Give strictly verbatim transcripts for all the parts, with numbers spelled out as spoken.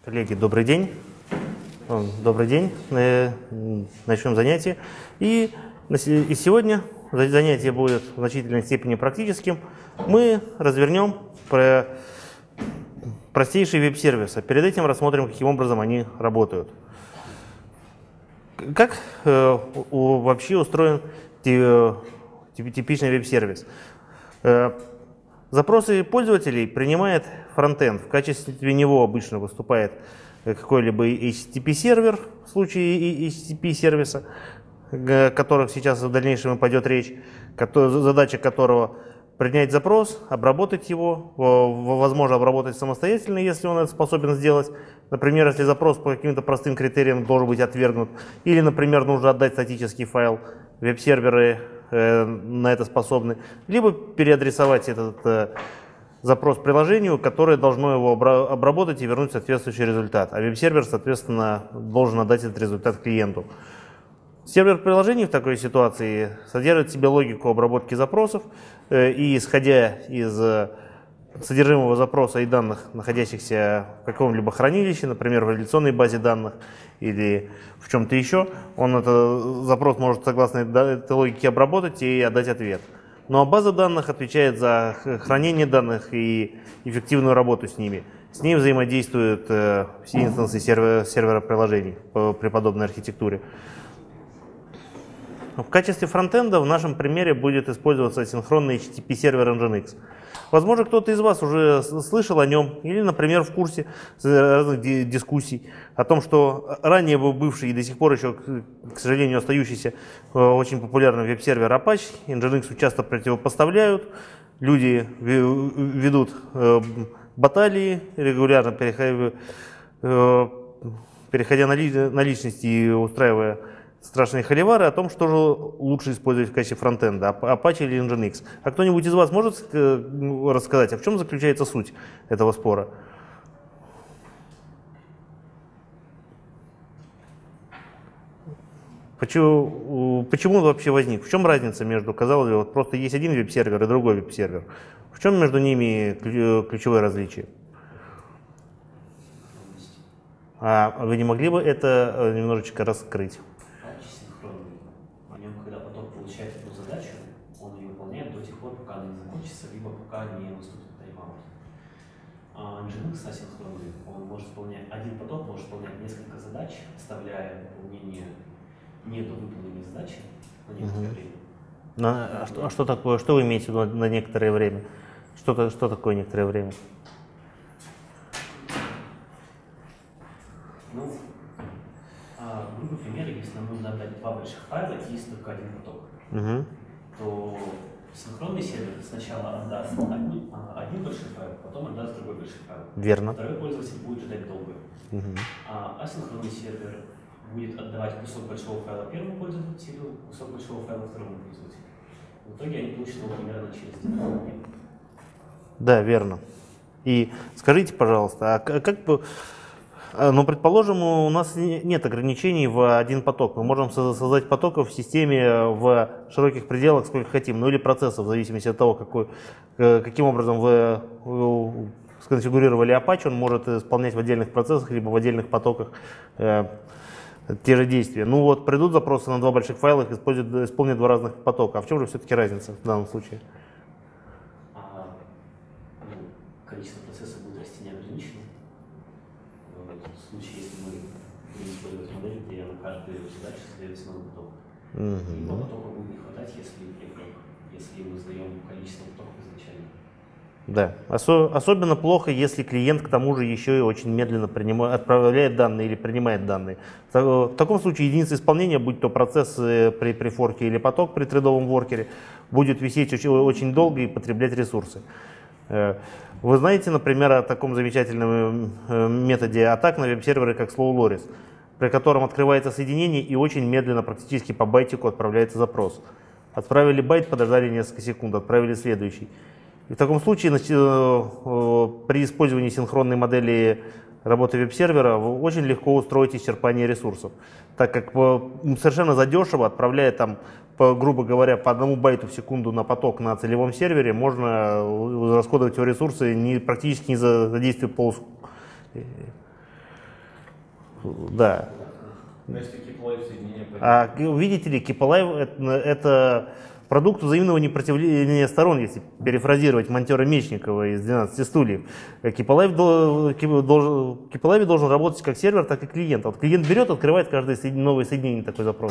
Коллеги, добрый день. Добрый день. Начнем занятие. И, и сегодня занятие будет в значительной степени практическим. Мы развернем про простейшие веб-сервисы. Перед этим рассмотрим, каким образом они работают. Как э, у, вообще устроен типичный веб-сервис? Э, запросы пользователей принимает фронтенд. В качестве него обычно выступает какой-либо эйч ти ти пи-сервер в случае эйч ти ти пи-сервиса, о которых сейчас в дальнейшем пойдет речь, задача которого принять запрос, обработать его, возможно, обработать самостоятельно, если он это способен сделать. Например, если запрос по каким-то простым критериям должен быть отвергнут, или, например, нужно отдать статический файл, веб-серверы э, на это способны, либо переадресовать этот э, запрос приложению, которое должно его обработать и вернуть соответствующий результат, а веб-сервер, соответственно, должен отдать этот результат клиенту. Сервер приложений в такой ситуации содержит в себе логику обработки запросов, и исходя из содержимого запроса и данных, находящихся в каком-либо хранилище, например, в реляционной базе данных или в чем-то еще, он этот запрос может согласно этой логике обработать и отдать ответ. Ну а база данных отвечает за хранение данных и эффективную работу с ними. С ней взаимодействуют все инстансы сервера, сервера приложений при подобной архитектуре. В качестве фронтенда в нашем примере будет использоваться асинхронный эйч ти ти пи-сервер Nginx. Возможно, кто-то из вас уже слышал о нем или, например, в курсе разных дискуссий о том, что ранее бывший и до сих пор еще, к сожалению, остающийся очень популярным веб-сервер Apache Nginx часто противопоставляют. Люди ведут баталии, регулярно переходя на личности и устраивая страшные холивары о том, что же лучше использовать в качестве фронтенда, Apache или Nginx. А кто-нибудь из вас может рассказать, а в чем заключается суть этого спора? Почему, почему он вообще возник? В чем разница между, казалось бы, вот просто есть один веб-сервер и другой веб-сервер? В чем между ними ключевое различие? А вы не могли бы это немножечко раскрыть? Nginx асинхронный, он может выполнять, один поток может выполнять несколько задач, вставляя выполнение недовыполненной задачи на некоторое угу. время. На, а, что, а что такое, что вы имеете в виду на некоторое время? Что, что такое некоторое время? Ну, а, грубо пример, если нам нужно отдать два больших файла и есть только один поток, угу. то синхронный сервер сначала отдаст один, один большой файл, потом отдаст другой большой файл. Верно. Второй пользователь будет ждать долго. Угу. А асинхронный сервер будет отдавать кусок большого файла первому пользователю, кусок большого файла второму пользователю. В итоге они получат его примерно через день. Да, верно. И скажите, пожалуйста, а как бы... Ну, предположим, у нас нет ограничений в один поток. Мы можем создать потоков в системе в широких пределах, сколько хотим, ну или процессов, в зависимости от того, какой, каким образом вы сконфигурировали Apache, он может исполнять в отдельных процессах либо в отдельных потоках э, те же действия. Ну вот, придут запросы на два больших файла, их исполнят два разных потока. А в чем же все-таки разница в данном случае? А, ну, количество процессов будет расти неограниченно. В случае, если мы будем использовать модель, где на каждую задачу следуется новый поток. Mm-hmm. Его потока будет не хватать, если, если мы сдаем количество потоков изначально. Да. Осо особенно плохо, если клиент к тому же еще и очень медленно принимает, отправляет данные или принимает данные. В таком случае единица исполнения, будь то процесс при, при форке или поток при тредовом воркере, будет висеть очень, очень долго и потреблять ресурсы. Вы знаете, например, о таком замечательном методе атак на веб-серверы, как SlowLoris, при котором открывается соединение и очень медленно, практически по байтику, отправляется запрос. Отправили байт, подождали несколько секунд, отправили следующий. И в таком случае при использовании синхронной модели работы веб-сервера очень легко устроить исчерпание ресурсов, так как совершенно задешево, отправляя там, по, грубо говоря, по одному байту в секунду на поток на целевом сервере, можно расходовать его ресурсы не, практически не задействуя полосу. Да. Но если KeepAlive соединение... А видите ли, KeepAlive это, это продукт взаимного непротивления сторон, если перефразировать монтера Мечникова из двенадцати стульев. KeepAlive должен, KeepAlive должен работать как сервер, так и клиент. Вот клиент берет, открывает каждое новое соединение такой запрос.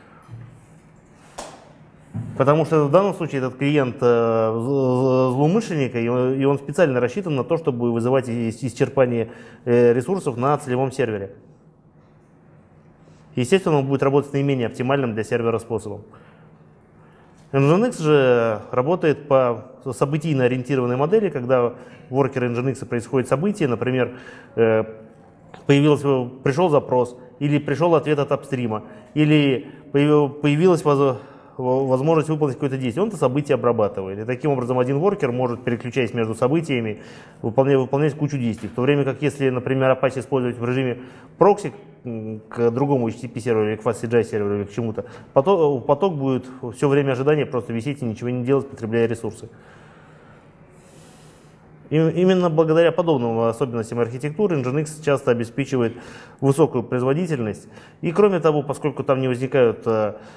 Потому что в данном случае этот клиент э, злоумышленника, и он, и он специально рассчитан на то, чтобы вызывать исчерпание э, ресурсов на целевом сервере. Естественно, он будет работать наименее оптимальным для сервера способом. Nginx же работает по событийно ориентированной модели, когда в воркере Nginx происходит событие, например, э, появился, пришел запрос, или пришел ответ от апстрима, или появилась возможность возможность выполнить какое-то действие. Он это событие обрабатывает. И таким образом один воркер может, переключаясь между событиями, выполнять, выполнять кучу действий. В то время как если, например, Apache использовать в режиме прокси к другому эйч ти ти пи серверу или к FastCGI серверу или к чему-то, поток, поток будет все время ожидания просто висеть и ничего не делать, потребляя ресурсы. И именно благодаря подобным особенностям архитектуры Nginx часто обеспечивает высокую производительность. И кроме того, поскольку там не возникают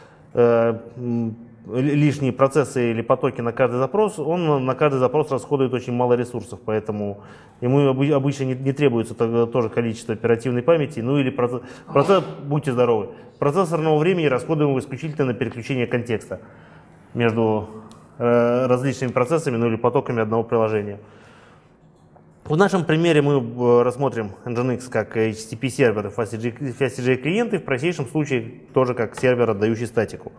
лишние процессы или потоки на каждый запрос, он на каждый запрос расходует очень мало ресурсов, поэтому ему обычно не, не требуется тоже количество оперативной памяти, ну или процесс, процесс, будьте здоровы, процессорного времени расходуем исключительно на переключение контекста между э, различными процессами, ну или потоками одного приложения. В нашем примере мы рассмотрим Nginx как эйч ти ти пи сервер и FastCGI клиенты, в простейшем случае тоже как сервер, отдающий статику.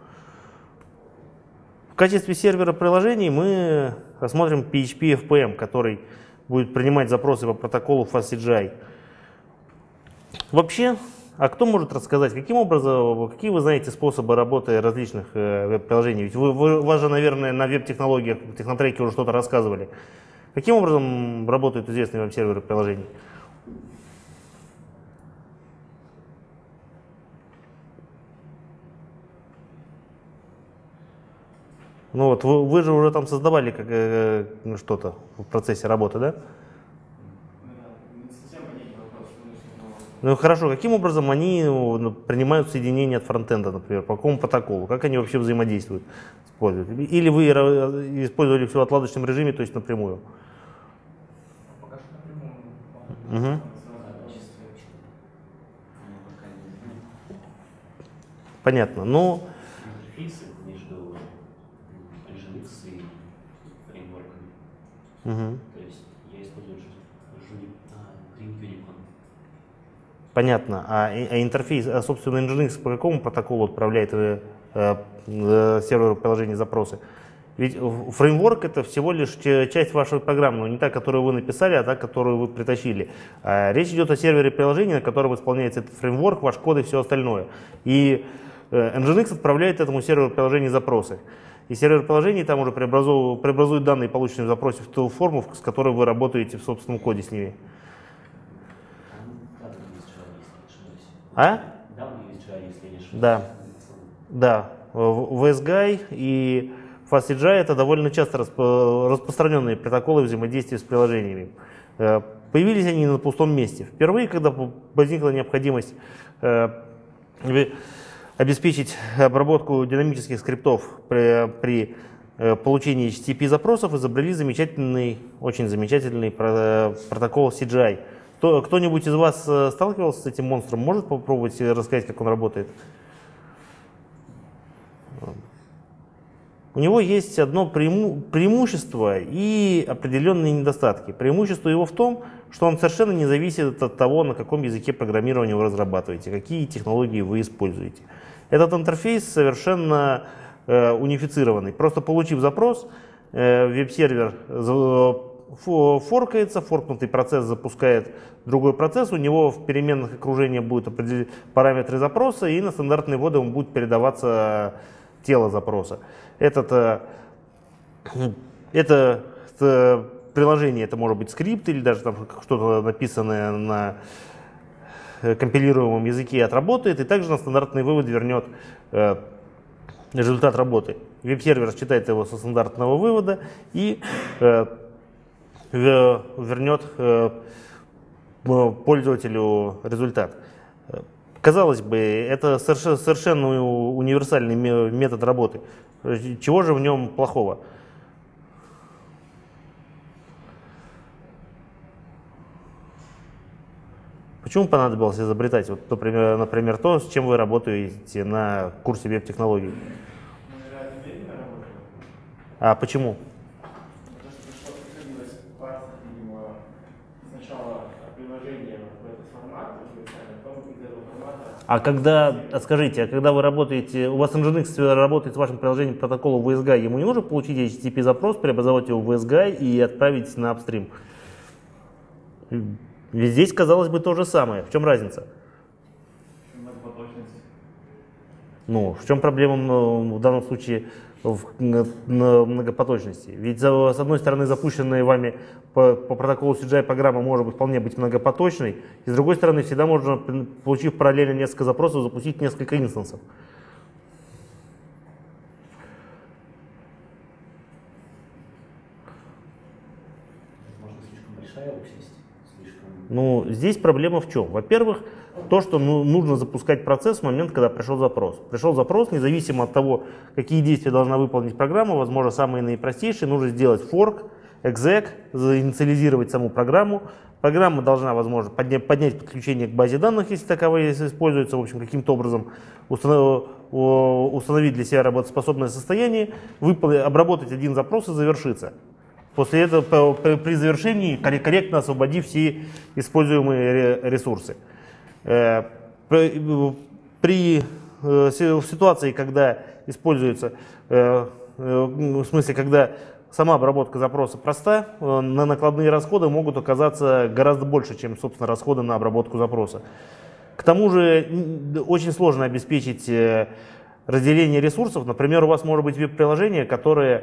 В качестве сервера приложений мы рассмотрим пи эйч пи эф пи эм, который будет принимать запросы по протоколу FastCGI. Вообще, а кто может рассказать, каким образом, какие вы знаете способы работы различных веб-приложений? Ведь вы, вы, у вас же, наверное, на веб-технологиях, в технотреке уже что-то рассказывали. Каким образом работают известные вам серверы приложений? Ну вот, вы, вы же уже там создавали как, э, что-то в процессе работы, да? Ну хорошо, каким образом они ну, принимают соединение от фронтенда, например, по какому протоколу, как они вообще взаимодействуют? Или вы использовали все в отладочном режиме, то есть напрямую? Пока что напрямую. Угу. Понятно. Ну, интерфейсы между Nginx и фреймворками. угу. То есть я использую Green Unicorn. Понятно. А, а интерфейс, а, собственно, Nginx по какому протоколу отправляет э, э, серверу приложения запросы? Ведь фреймворк — это всего лишь часть вашей программы, но не та, которую вы написали, а та, которую вы притащили. А речь идет о сервере приложения, на котором исполняется этот фреймворк, ваш код и все остальное. И э, Nginx отправляет этому серверу приложения запросы. И сервер приложений там уже преобразует, преобразует данные, полученные в запросе, в ту форму, с которой вы работаете в собственном коде с ними. А? Да. Да. ви эс-Гай и FastCGI — это довольно часто распо распространенные протоколы взаимодействия с приложениями. Появились они на пустом месте. Впервые, когда возникла необходимость обеспечить обработку динамических скриптов при, при получении эйч ти ти пи запросов, изобрели замечательный, очень замечательный протокол си джи ай. Кто-нибудь из вас сталкивался с этим монстром? Может попробовать рассказать, как он работает? У него есть одно преиму преимущество и определенные недостатки. Преимущество его в том, что он совершенно не зависит от того, на каком языке программирования вы разрабатываете, какие технологии вы используете. Этот интерфейс совершенно э, унифицированный. Просто получив запрос, э, веб-сервер форкается, форкнутый процесс запускает другой процесс, у него в переменных окружения будут параметры запроса, и на стандартные вводы он будет передаваться тело запроса. Этот, это, это приложение, это может быть скрипт или даже там что-то написанное на компилируемом языке отработает, и также на стандартный вывод вернет э, результат работы. Веб-сервер считает его со стандартного вывода и э, вернет э, пользователю результат. Казалось бы, это совершенно, совершенно универсальный метод работы. Чего же в нем плохого? Почему понадобилось изобретать, вот, например, например, то, с чем вы работаете на курсе веб-технологий? А почему? А когда, скажите, а когда вы работаете, у вас Nginx работает с вашим приложением к протоколу ви эс джи ай, ему не нужно получить эйч ти ти пи запрос, преобразовать его в ви эс джи ай и отправить на апстрим? Ведь здесь, казалось бы, то же самое. В чем разница? Ну, в чем проблема в данном случае в многопоточности? Ведь, с одной стороны, запущенная вами по, по протоколу си джи ай программа может быть, вполне быть многопоточной, и с другой стороны, всегда можно, получив параллельно несколько запросов, запустить несколько инстансов. Возможно, слишком большая общность. Ну, здесь проблема в чем? Во-первых, то, что ну, нужно запускать процесс в момент, когда пришел запрос. Пришел запрос, независимо от того, какие действия должна выполнить программа, возможно, самые наипростейшие, нужно сделать fork, exec, заинициализировать саму программу. Программа должна, возможно, поднять, поднять подключение к базе данных, если таковые используются, в общем, каким-то образом установ, установить для себя работоспособное состояние, выполнить, обработать один запрос и завершиться. После этого, при завершении, корректно освободив все используемые ресурсы. При ситуации, когда используется, в смысле, когда сама обработка запроса проста, на накладные расходы могут оказаться гораздо больше, чем, собственно, расходы на обработку запроса. К тому же очень сложно обеспечить разделение ресурсов. Например, у вас может быть веб-приложение, которое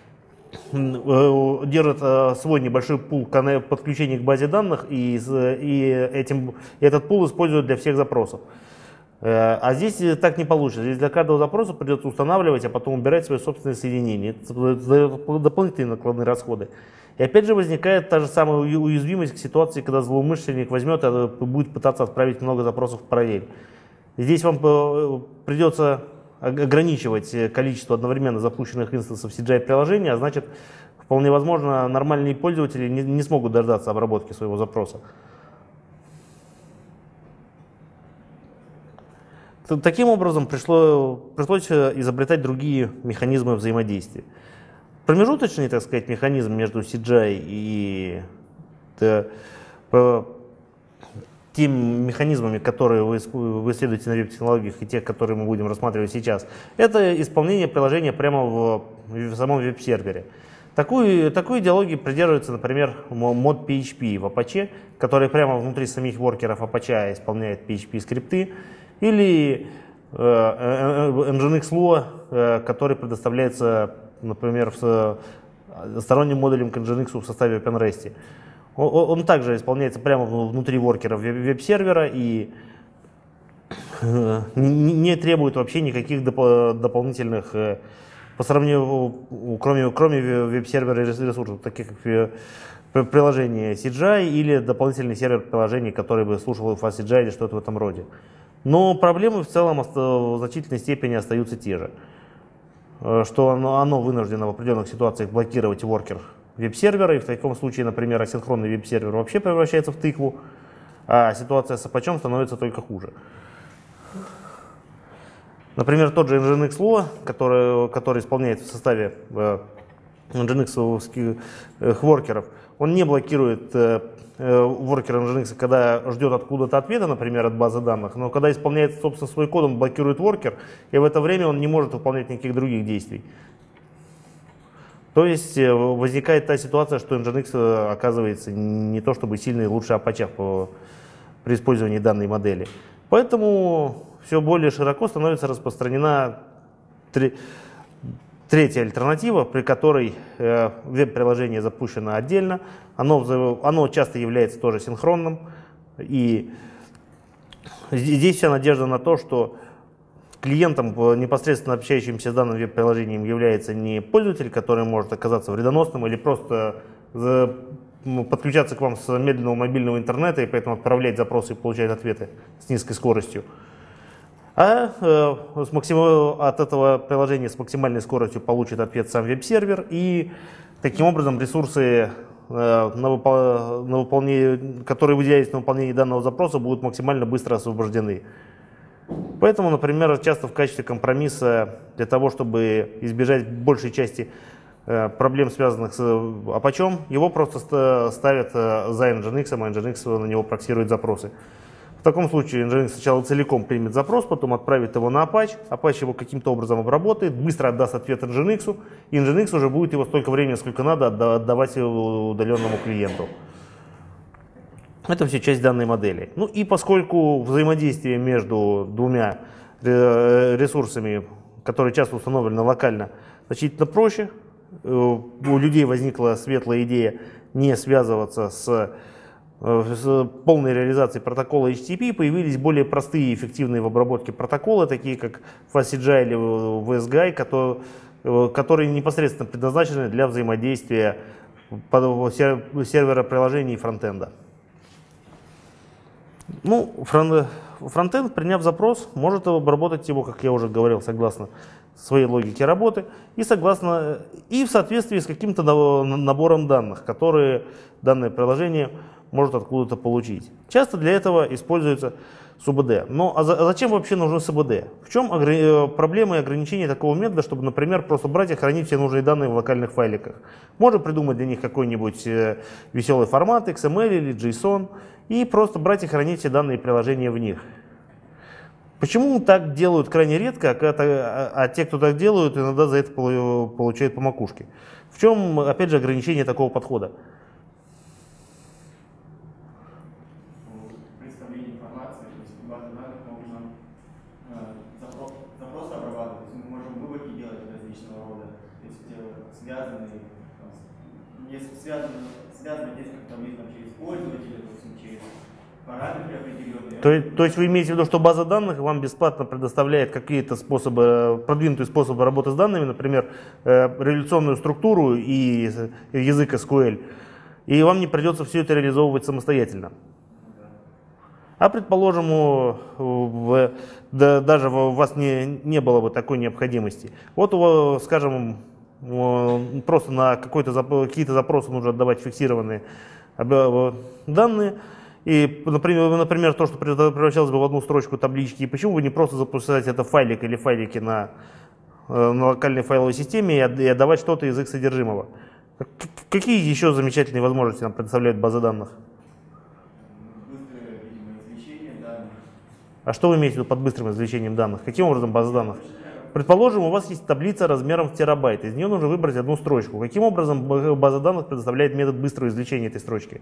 держит свой небольшой пул подключений к базе данных, и, и этим, этот пул используют для всех запросов. А здесь так не получится. Здесь для каждого запроса придется устанавливать, а потом убирать свои собственные соединения. Это дает дополнительные накладные расходы. И опять же возникает та же самая уязвимость к ситуации, когда злоумышленник возьмет и будет пытаться отправить много запросов в параллель. Здесь вам придется ограничивать количество одновременно запущенных инстансов си джи ай-приложения, а значит, вполне возможно, нормальные пользователи не, не смогут дождаться обработки своего запроса. Таким образом, пришло, пришлось изобретать другие механизмы взаимодействия. Промежуточный, так сказать, механизм между си джи ай и да, по, теми механизмами, которые вы, вы исследуете на веб-технологиях, и те, которые мы будем рассматривать сейчас, это исполнение приложения прямо в, в самом веб-сервере. Такую, такую идеологию придерживается, например, мод пи эйч пи в Apache, который прямо внутри самих воркеров Apache исполняет пи эйч пи-скрипты, или э, Nginx.Lua, э, который предоставляется, например, с сторонним модулем к Nginx в составе OpenRest. Он, он также исполняется прямо внутри воркеров веб-сервера и э, не, не требует вообще никаких доп дополнительных, э, по сравнению, кроме, кроме веб-сервера ресурсов, таких как приложение си джи ай или дополнительный сервер приложений, который бы слушал файл си джи ай или что-то в этом роде. Но проблемы в целом в значительной степени остаются те же. Что оно, оно вынуждено в определенных ситуациях блокировать воркер веб-сервера, и в таком случае, например, асинхронный веб-сервер вообще превращается в тыкву, а ситуация с Apache становится только хуже. Например, тот же Nginx.Lua, который, который исполняется в составе э, Nginx воркеров, он не блокирует э, воркер Nginx, когда ждет откуда-то ответа, например, от базы данных, но когда исполняет, собственно, свой код, он блокирует воркер, и в это время он не может выполнять никаких других действий. То есть возникает та ситуация, что Nginx оказывается не то чтобы сильный, лучше Apache по, при использовании данной модели. Поэтому все более широко становится распространена три, третья альтернатива, при которой э, веб-приложение запущено отдельно. Оно, оно часто является тоже синхронным. И здесь вся надежда на то, что клиентом, непосредственно общающимся с данным веб-приложением, является не пользователь, который может оказаться вредоносным или просто подключаться к вам с медленного мобильного интернета и поэтому отправлять запросы и получать ответы с низкой скоростью. А э, с максим... от этого приложения с максимальной скоростью получит ответ сам веб-сервер, и таким образом ресурсы, э, на выпол... на выполнение... которые выделялись на выполнение данного запроса, будут максимально быстро освобождены. Поэтому, например, часто в качестве компромисса для того, чтобы избежать большей части э, проблем, связанных с Apache, его просто ставят э, за Nginx, а Nginx на него проксирует запросы. В таком случае Nginx сначала целиком примет запрос, потом отправит его на Apache, Apache его каким-то образом обработает, быстро отдаст ответ Nginx, и Nginx уже будет его столько времени, сколько надо, отдавать его удаленному клиенту. Это все часть данной модели. Ну и поскольку взаимодействие между двумя ресурсами, которые часто установлены локально, значительно проще, у людей возникла светлая идея не связываться с, с полной реализацией протокола эйч ти ти пи, появились более простые и эффективные в обработке протокола, такие как FastCGI или ви эс джи ай, которые, которые непосредственно предназначены для взаимодействия сервера приложений и фронтенда. Ну, фронтенд, приняв запрос, может обработать его, как я уже говорил, согласно своей логике работы и, согласно, и в соответствии с каким-то набором данных, которые данное приложение может откуда-то получить. Часто для этого используется СУБД. Но а, за, а зачем вообще нужны СУБД? В чем огр... проблема и ограничения такого метода, чтобы, например, просто брать и хранить все нужные данные в локальных файликах? Можно придумать для них какой-нибудь э, веселый формат, икс эм эль или джейсон, и просто брать и хранить все данные приложения в них. Почему так делают крайне редко, а, а, а те, кто так делают, иногда за это получают по макушке? В чем, опять же, ограничение такого подхода? Представление информации, то есть базы данных можно запрос, запрос обрабатывать, мы можем выводы делать различного рода, то есть связанные, если связаны, связаны несколько таблиц через пользователя, через параметры определенные. То, то есть вы имеете в виду, что база данных вам бесплатно предоставляет какие-то способы, продвинутые способы работы с данными, например, реляционную структуру и язык эс ку эль, и вам не придется все это реализовывать самостоятельно. А предположим, в, да, даже у вас не, не было бы такой необходимости. Вот, у, скажем, просто на какие-то запросы нужно отдавать фиксированные данные. И, например, например, то, что превращалось бы в одну строчку таблички, и почему бы не просто запускать это в файлик или файлики на, на локальной файловой системе и отдавать что-то из их содержимого. Какие еще замечательные возможности нам предоставляют базы данных? Быстрое, видимо, извлечение данных. А что вы имеете в виду под быстрым извлечением данных? Каким образом база данных? Предположим, у вас есть таблица размером в терабайт, из нее нужно выбрать одну строчку. Каким образом база данных предоставляет метод быстрого извлечения этой строчки?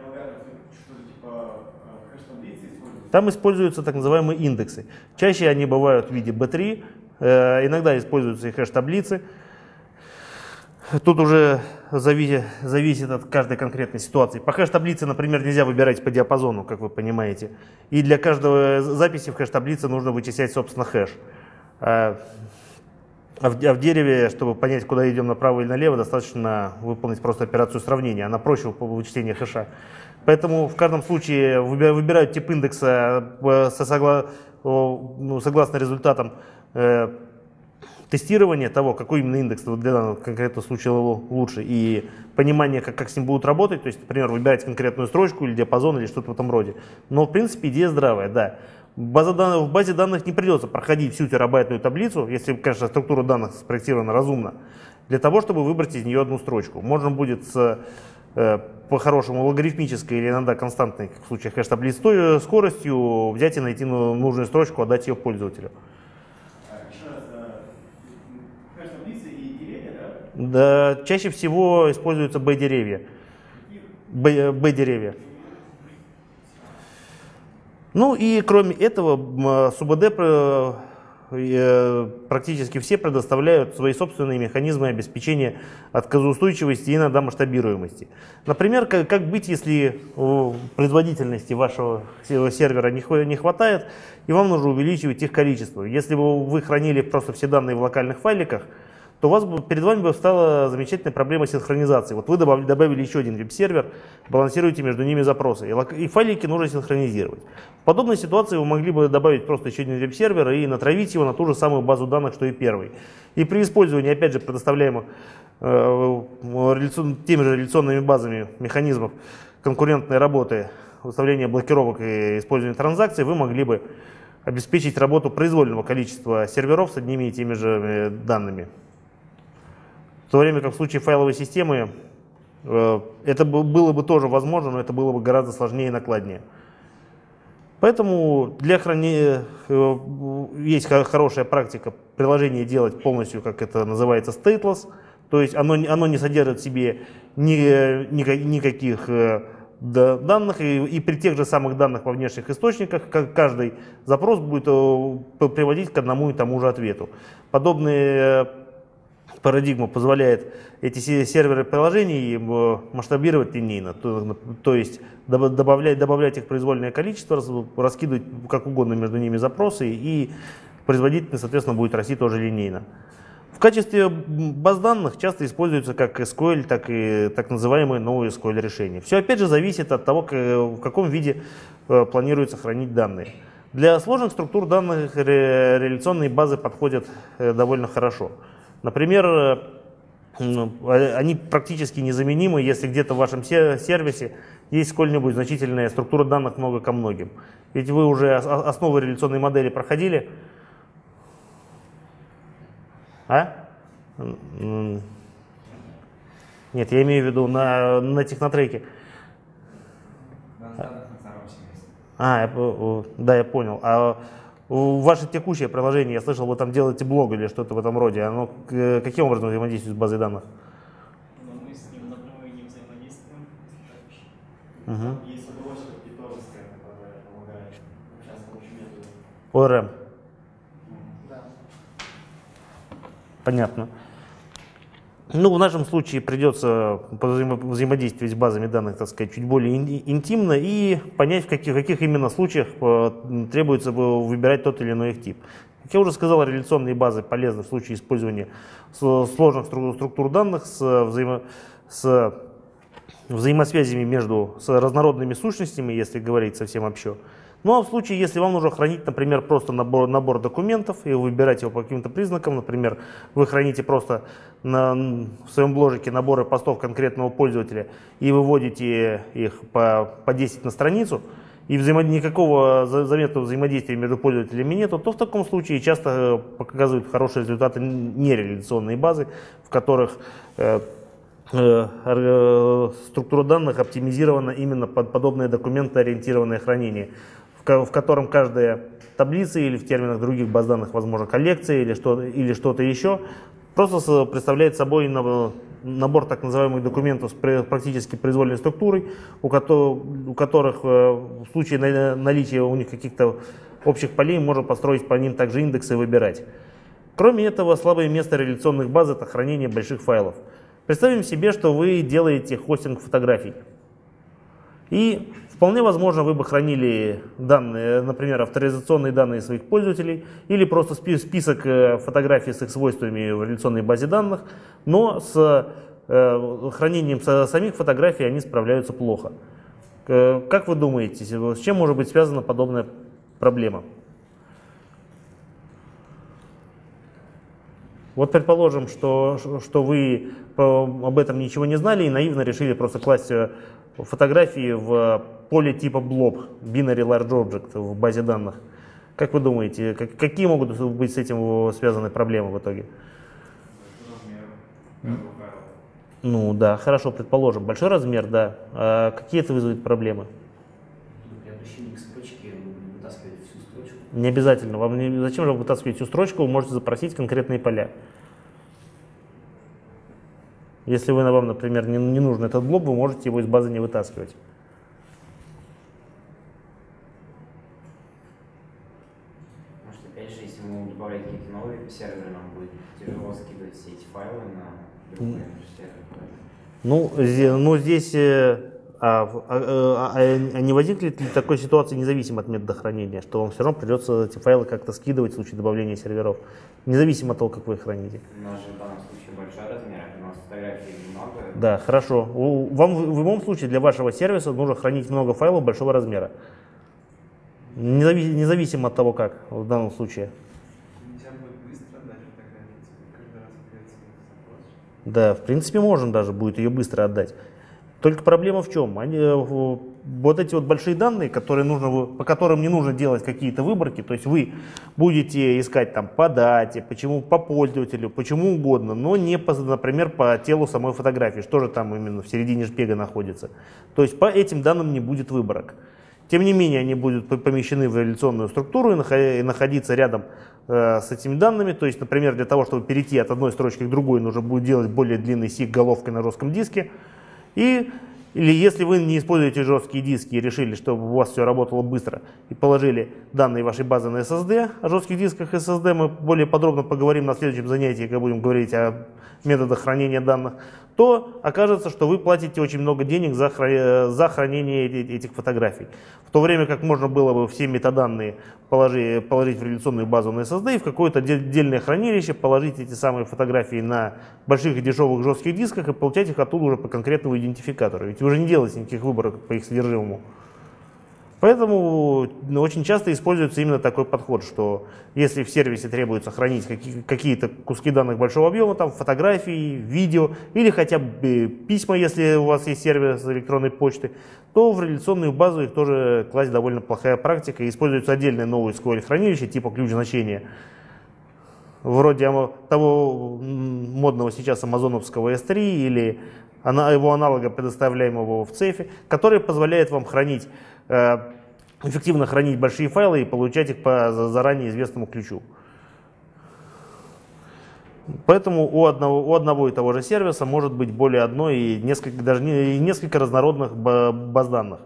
Там используются так называемые индексы. Чаще они бывают в виде би три, э, иногда используются и хэш-таблицы. Тут уже зависит, зависит от каждой конкретной ситуации. По хэш-таблице, например, нельзя выбирать по диапазону, как вы понимаете. И для каждой записи в хэш-таблице нужно вычислять, собственно, хэш. А в, а в дереве, чтобы понять, куда идем направо или налево, достаточно выполнить просто операцию сравнения. Она проще по вычислению хэша. Поэтому в каждом случае выбирают тип индекса согласно результатам э, тестирования того, какой именно индекс для данного конкретного случая лучше, и понимание, как, как с ним будут работать. То есть, например, выбирать конкретную строчку или диапазон или что-то в этом роде. Но в принципе идея здравая, да. База данных, в базе данных не придется проходить всю терабайтную таблицу, если, конечно, структура данных спроектирована разумно, для того, чтобы выбрать из нее одну строчку. Можно будет с по-хорошему логарифмической или иногда константной, как в случае хэш-таблиц, скоростью взять и найти нужную строчку, отдать ее пользователю. Еще раз, хэш-таблицы и деревья, да? Да, чаще всего используются B-деревья. B-деревья. Ну и кроме этого, СУБД практически все предоставляют свои собственные механизмы обеспечения отказоустойчивости и иногда масштабируемости. Например, как, как быть, если производительности вашего сервера не хватает, и вам нужно увеличивать их количество. Если бы вы хранили просто все данные в локальных файликах, то у вас бы, перед вами бы встала замечательная проблема синхронизации. Вот вы добавили, добавили еще один веб-сервер, балансируете между ними запросы, и, и файлики нужно синхронизировать. В подобной ситуации вы могли бы добавить просто еще один веб-сервер и натравить его на ту же самую базу данных, что и первый. И при использовании, опять же, предоставляемых э, теми же реляционными базами механизмов конкурентной работы, выставления блокировок и использования транзакций, вы могли бы обеспечить работу произвольного количества серверов с одними и теми же данными. В то время как в случае файловой системы э, это было бы тоже возможно, но это было бы гораздо сложнее и накладнее. Поэтому для хранения э, есть хорошая практика приложение делать полностью, как это называется, stateless. То есть оно, оно не содержит в себе ни, ни, никаких э, данных, и, и при тех же самых данных во внешних источниках каждый запрос будет э, приводить к одному и тому же ответу. Подобные парадигма позволяет эти серверы приложений масштабировать линейно, то, то есть добавлять, добавлять их произвольное количество, раскидывать как угодно между ними запросы, и производительность, соответственно, будет расти тоже линейно. В качестве баз данных часто используются как эс ку эль, так и так называемые новые эс ку эль решения. Все опять же зависит от того, в каком виде планируется хранить данные. Для сложных структур данных реляционные базы подходят довольно хорошо. Например, они практически незаменимы, если где-то в вашем сервисе есть сколь-нибудь значительная структура данных много ко многим. Ведь вы уже основы реляционной модели проходили. А? Нет, я имею в виду на, на технотреке. А, я, да, я понял. А ваше текущее приложение, я слышал, вы там делаете блог или что-то в этом роде. Оно каким образом взаимодействует с базой данных? Но мы с ним напрямую не взаимодействуем. Угу. Есть оболочка питоновская, которая помогает общаться в общем методе. о эр эм. Да. Понятно. Ну, в нашем случае придется взаимодействовать с базами данных, так сказать, чуть более интимно и понять, в каких, в каких именно случаях требуется выбирать тот или иной их тип. Как я уже сказал, реляционные базы полезны в случае использования сложных структур данных с, взаимо, с взаимосвязями между с разнородными сущностями, если говорить совсем общо. Ну а в случае, если вам нужно хранить, например, просто набор, набор документов и выбирать его по каким-то признакам, например, вы храните просто на, в своем бложике наборы постов конкретного пользователя и выводите их по, по десять на страницу, и взаимод... никакого заметного взаимодействия между пользователями нету, то в таком случае часто показывают хорошие результаты нереляционные базы, в которых э, э, структура данных оптимизирована именно под подобное документоориентированное хранение, в котором каждая таблица или в терминах других баз данных, возможно, коллекция или что-то или что-то еще, просто представляет собой набор так называемых документов с практически произвольной структурой, у которых в случае наличия у них каких-то общих полей можно построить по ним также индексы и выбирать. Кроме этого, слабое место реляционных баз — это хранение больших файлов. Представим себе, что вы делаете хостинг фотографий. И вполне возможно, вы бы хранили данные, например, авторизационные данные своих пользователей или просто список фотографий с их свойствами в реляционной базе данных, но с э, хранением самих фотографий они справляются плохо. Как вы думаете, с чем может быть связана подобная проблема? Вот предположим, что, что вы об этом ничего не знали и наивно решили просто класть фотографии в поле типа блоб, binary large object в базе данных. Как вы думаете, как, какие могут быть с этим связаны проблемы в итоге? Размер. Ну да, хорошо, предположим. Большой размер, да. А какие это вызовет проблемы? При обращении к строчке вы вытаскиваете всю строчку. Не обязательно. Вам не, зачем же вы вытаскиваете всю строчку, вы можете запросить конкретные поля. Если вы, вам, например, не, не нужен этот блоб, вы можете его из базы не вытаскивать. Может, опять же, если мы будем добавлять какие-то новые серверы, нам будет тяжело скидывать все эти файлы на другой сервер. Ну, ну, здесь А, а, а не возникнет ли такой ситуации независимо от метода хранения, что вам все равно придется эти файлы как-то скидывать в случае добавления серверов, независимо от того, как вы их храните? У нас же в данном случае большой размер, у нас фотографий много. Да, хорошо. У- Вам в в любом случае для вашего сервиса нужно хранить много файлов большого размера. Незави- Независимо от того, как в данном случае. Нельзя будет быстро отдать фотографии, если каждый раз придется запрос. Да, в принципе, можно даже будет ее быстро отдать. Только проблема в чем? Они, э, в- вот эти вот большие данные, которые нужно, вы- по которым не нужно делать какие-то выборки, то есть вы будете искать там по дате, почему по пользователю, почему угодно, но не, по, например, по телу самой фотографии, что же там именно в середине жпега находится. То есть по этим данным не будет выборок. Тем не менее, они будут п- помещены в реляционную структуру и нахо- и находиться рядом э, с этими данными. То есть, например, для того, чтобы перейти от одной строчки к другой, нужно будет делать более длинный сик головкой на жестком диске. И, или если вы не используете жесткие диски и решили, чтобы у вас все работало быстро, и положили данные вашей базы на эс эс ди, о жестких дисках эс эс ди мы более подробно поговорим на следующем занятии, когда будем говорить о методах хранения данных, то окажется, что вы платите очень много денег за, хра- за хранение эти- этих фотографий. В то время как можно было бы все метаданные положи- положить в реляционную базу на эс эс ди и в какое-то де- отдельное хранилище положить эти самые фотографии на больших и дешевых жестких дисках и получать их оттуда уже по конкретному идентификатору. Ведь вы уже не делаете никаких выборок по их содержимому. Поэтому ну, очень часто используется именно такой подход, что если в сервисе требуется хранить какие- какие-то куски данных большого объема, там фотографии, видео или хотя бы письма, если у вас есть сервис электронной почты, то в реляционную базу их тоже класть довольно плохая практика. И используется отдельное новое эс ку эль-хранилище типа ключ значения, вроде ама- того м, модного сейчас амазоновского эс три или ана- его аналога, предоставляемого в цефе, который позволяет вам хранить э, эффективно хранить большие файлы и получать их по за- заранее известному ключу. Поэтому у одного, у одного и того же сервиса может быть более одной и несколько, даже не, и несколько разнородных ба- баз данных.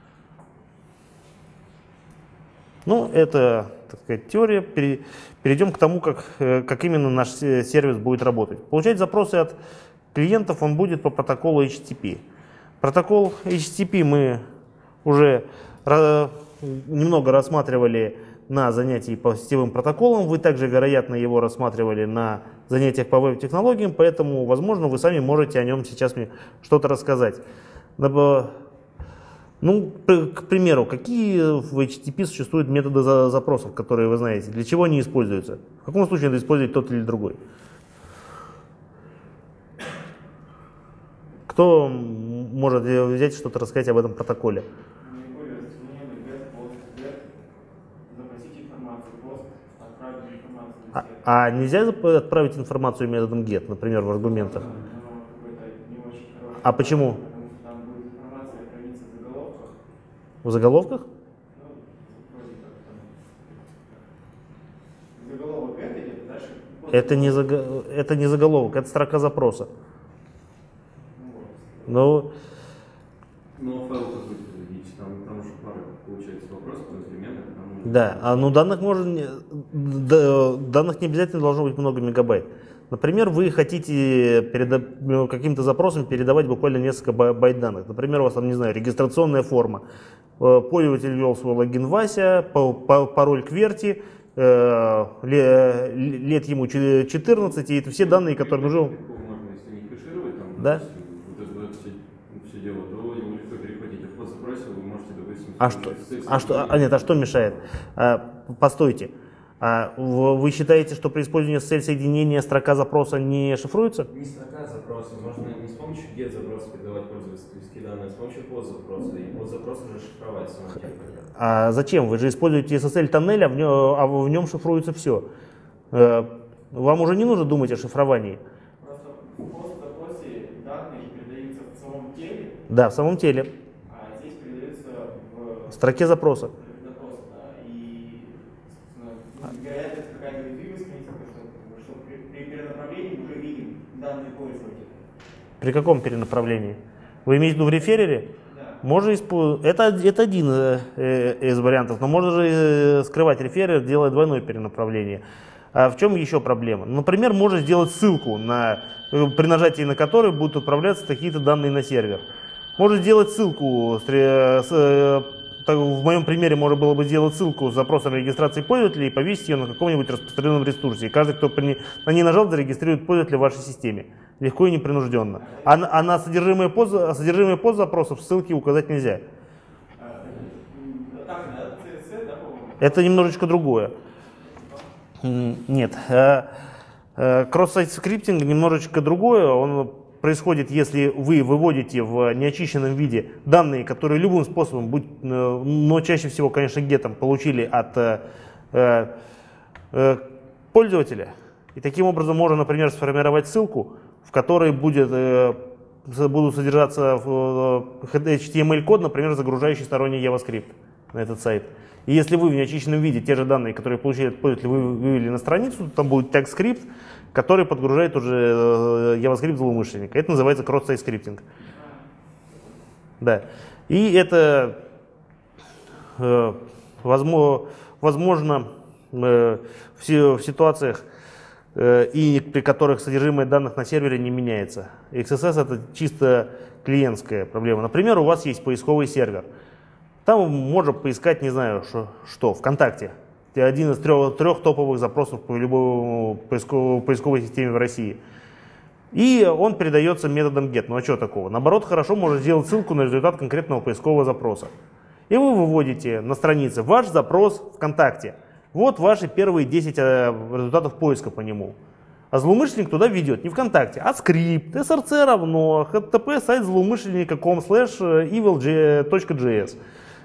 Ну, это, так сказать, теория. Пере- Перейдем к тому, как, э, как именно наш се- сервис будет работать. Получать запросы от клиентов он будет по протоколу эйч ти ти пи. Протокол эйч ти ти пи мы уже ра- немного рассматривали на занятии по сетевым протоколам. Вы также, вероятно, его рассматривали на занятиях по веб-технологиям, поэтому, возможно, вы сами можете о нем сейчас мне что-то рассказать. Набо- Ну, п- к примеру, какие в эйч ти ти пи существуют методы за- запросов, которые вы знаете? Для чего они используются? В каком случае надо использовать тот или другой? Кто м, может взять что-то рассказать об этом протоколе? Наиболее распространенный get, post, get, запросить информацию, post, отправить информацию на А, сервер. а нельзя зап- отправить информацию методом get, например, в аргументах? Но какой-то не очень хороший. А почему? Потому что там будет информация храниться в заголовках. В заголовках? Ну, вроде как там. Заголовок get идет, дальше post. Это не, заг- это не заголовок, это строка запроса. Ну, вот. Но Ну, а файл какой-то видите, там, там уже пара, получается, вопросов, одновременно, потому да, а ну данных может не- да, данных не обязательно должно быть много мегабайт. Например, вы хотите переда- каким-то запросом передавать буквально несколько ба- байт данных. Например, у вас там, не знаю, регистрационная форма. Э, Пользователь ввел свой логин Вася, по- по- пароль Кверти, э, ле- лет ему че- четырнадцать, и это все данные, которые нужны. легко можно, если не кэшировать, там, Да. допустим, вот это, вот это все, все дело, то его легко перехватить. А по запросе вы можете, допустим, А что, использовать а что, а нет, а что мешает? А, постойте, а в- вы считаете, что при использовании эс эс эль-соединения строка запроса не шифруется? Не строка запроса, можно не с помощью get запроса передавать пользовательские данные, а с помощью post запроса. И post запрос уже шифровать самым тем. А зачем? Вы же используете эс эс эль-тоннель, а в нем, а в нем шифруется все. Вам уже не нужно думать о шифровании. Просто в пост-запросе данные передаются в самом теле, Да, в самом теле, а здесь передаются в в строке запроса. запрос, да, и, собственно, ну, вероятность какая-то уязвимость, что, что при, при перенаправлении мы уже видим данные пользователя. При каком перенаправлении? Вы имеете в виду в реферере? Да. Можно использовать. Это, это один э, э, из вариантов, но можно же э, скрывать реферер, делая двойное перенаправление. А в чем еще проблема? Например, можно сделать ссылку, на, э, при нажатии на которую будут отправляться какие-то данные на сервер. может сделать ссылку, с, с, так, в моем примере можно было бы сделать ссылку с запросом регистрации пользователя и повесить ее на каком-нибудь распространенном ресурсе. И каждый, кто на ней нажал, зарегистрирует пользователя в вашей системе. Легко и непринужденно. А, а на содержимое, пост, содержимое подзапросов ссылки указать нельзя. Это немножечко другое. Нет. Кросс-сайт скриптинг немножечко другое. Он происходит, если вы выводите в неочищенном виде данные, которые любым способом, будь, но чаще всего, конечно, гетом, получили от э, э, пользователя. И таким образом можно, например, сформировать ссылку, в которой будет, э, будут содержаться эйч ти эм эль-код, например, загружающий сторонний JavaScript на этот сайт. И если вы в неочищенном виде те же данные, которые получили от пользователя, вы вывели на страницу, то там будет тег-скрипт, который подгружает уже JavaScript злоумышленника. Это называется кросс-сайт скриптинг. Да. И это э, возможно, возможно э, в, в ситуациях, э, и при которых содержимое данных на сервере не меняется. икс эс эс это чисто клиентская проблема. Например, у вас есть поисковый сервер. Там можно поискать, не знаю, что, что ВКонтакте. Это один из трех, трех топовых запросов по любой поисковой, поисковой системе в России. И он передается методом get. Ну а что такого? Наоборот, хорошо можно сделать ссылку на результат конкретного поискового запроса. И вы выводите на странице ваш запрос ВКонтакте. Вот ваши первые десять результатов поиска по нему. А злоумышленник туда ведет не ВКонтакте, а скрипт, эс эр си равно, эйч ти ти пи сайт злоумышленника точка ком слэш evil точка джей эс.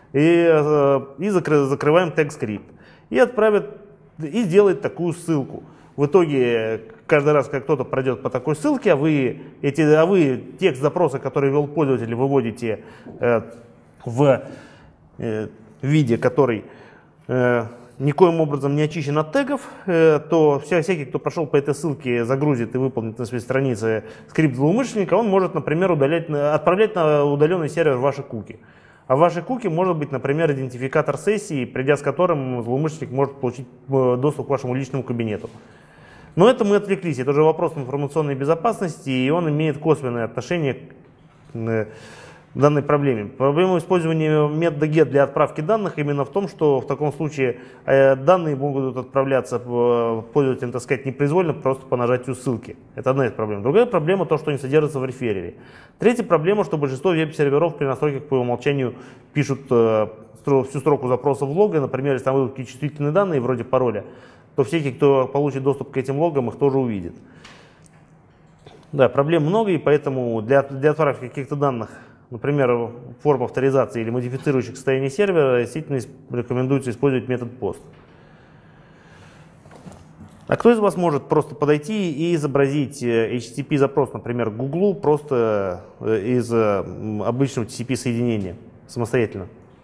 И, и закры, закрываем тег скрипт. И отправит, и сделает такую ссылку. В итоге, каждый раз, как кто-то пройдет по такой ссылке, а вы, эти, а вы текст запроса, который ввел пользователь, выводите э, в э, виде, который э, никоим образом не очищен от тегов, э, то вся, всякий, кто прошел по этой ссылке, загрузит и выполнит на своей странице скрипт злоумышленника, он может, например, удалять, отправлять на удаленный сервер ваши куки. А в вашей куки может быть, например, идентификатор сессии, придя с которым злоумышленник может получить доступ к вашему личному кабинету. Но это мы отвлеклись. Это уже вопрос информационной безопасности, и он имеет косвенное отношение к данной проблеме. Проблема использования метода get для отправки данных именно в том, что в таком случае данные могут отправляться пользователям, так сказать, непроизвольно, просто по нажатию ссылки. Это одна из проблем. Другая проблема то, что они содержатся в реферере. Третья проблема, что большинство веб-серверов при настройках по умолчанию пишут всю строку запроса в лог, и, например, если там будут какие-то чувствительные данные вроде пароля, то всякий, кто получит доступ к этим логам, их тоже увидит. Да, проблем много, и поэтому для, для отправки каких-то данных, например, форм авторизации или модифицирующих состояние сервера, действительно рекомендуется использовать метод пост. А кто из вас может просто подойти и изобразить эйч ти ти пи запрос, например, к Google просто из обычного ти си пи соединения самостоятельно?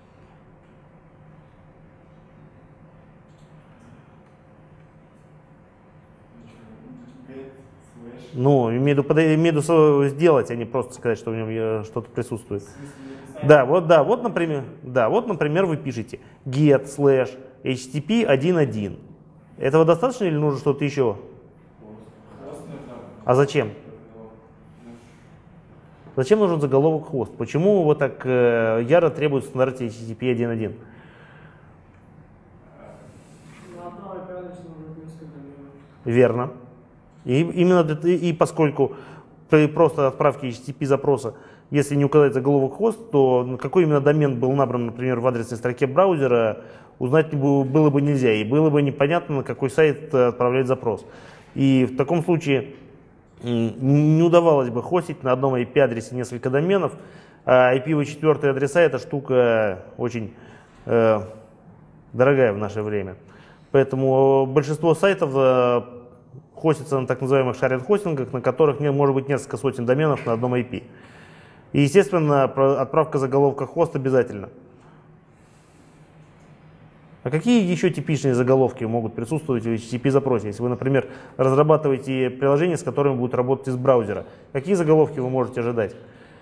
Ну, имею в виду сделать, а не просто сказать, что в нем что-то присутствует. Да, вот, да, вот, например, да, вот, например, вы пишете get slash эйч ти ти пи один точка один. Этого достаточно или нужно что-то еще? А зачем? Зачем нужен заголовок хост? Почему вот так э, яро требует стандарт эйч ти ти пи один точка один? Верно. И именно и поскольку при просто отправке эйч ти ти пи запроса, если не указать заголовок хост, то какой именно домен был набран, например, в адресной строке браузера, узнать было бы нельзя, и было бы непонятно, на какой сайт отправлять запрос. И в таком случае не удавалось бы хостить на одном ай пи-адресе несколько доменов, а ай пи ви четыре адреса — это штука очень э, дорогая в наше время. Поэтому большинство сайтов э, хостится на так называемых шаред-хостингах, на которых может быть несколько сотен доменов на одном ай пи. И, естественно, отправка заголовка хост обязательно. А какие еще типичные заголовки могут присутствовать в эйч ти ти пи запросе? Если вы, например, разрабатываете приложение, с которым будет работать из браузера, какие заголовки вы можете ожидать?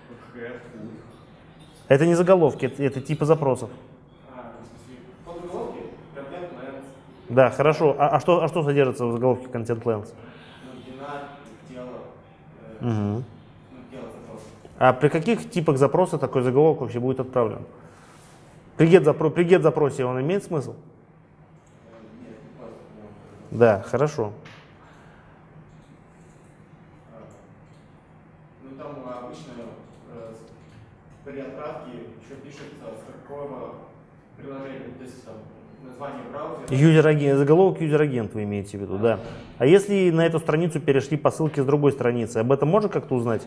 Это не заголовки, это, это типы запросов. Да, хорошо. А, а, что, а что содержится в заголовке Content Lens? Ну, длина, тело, э, угу. ну, тело запроса. А при каких типах запроса такой заголовок вообще будет отправлен? При get-запросе он имеет смысл? Нет, не просто. Да, хорошо. Ну там обычно э, при отправке еще пишется с какого приложения, то есть там название браузера. Юзер-агент, заголовок юзер-агент вы имеете в виду, да. А если на эту страницу перешли по ссылке с другой страницы, об этом можно как-то узнать?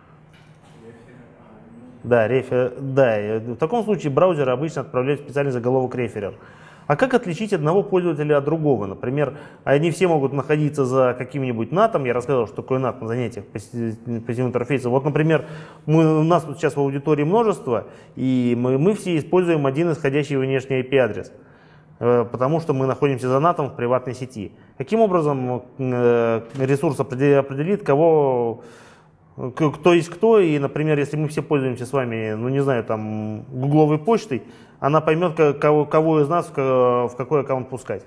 Да, рефер, да, в таком случае браузеры обычно отправляют специальный заголовок реферер. А как отличить одного пользователя от другого? Например, они все могут находиться за каким-нибудь натом. Я рассказал, что такое нат на занятиях по сетевым интерфейсам. Вот, например, мы, у нас тут сейчас в аудитории множество, и мы, мы все используем один исходящий внешний ай пи-адрес, потому что мы находимся за натом в приватной сети. Каким образом ресурс определит, кого... кто есть кто, и, например, если мы все пользуемся с вами, ну не знаю, там, гугловой почтой, она поймет, кого, кого из нас в какой аккаунт пускать.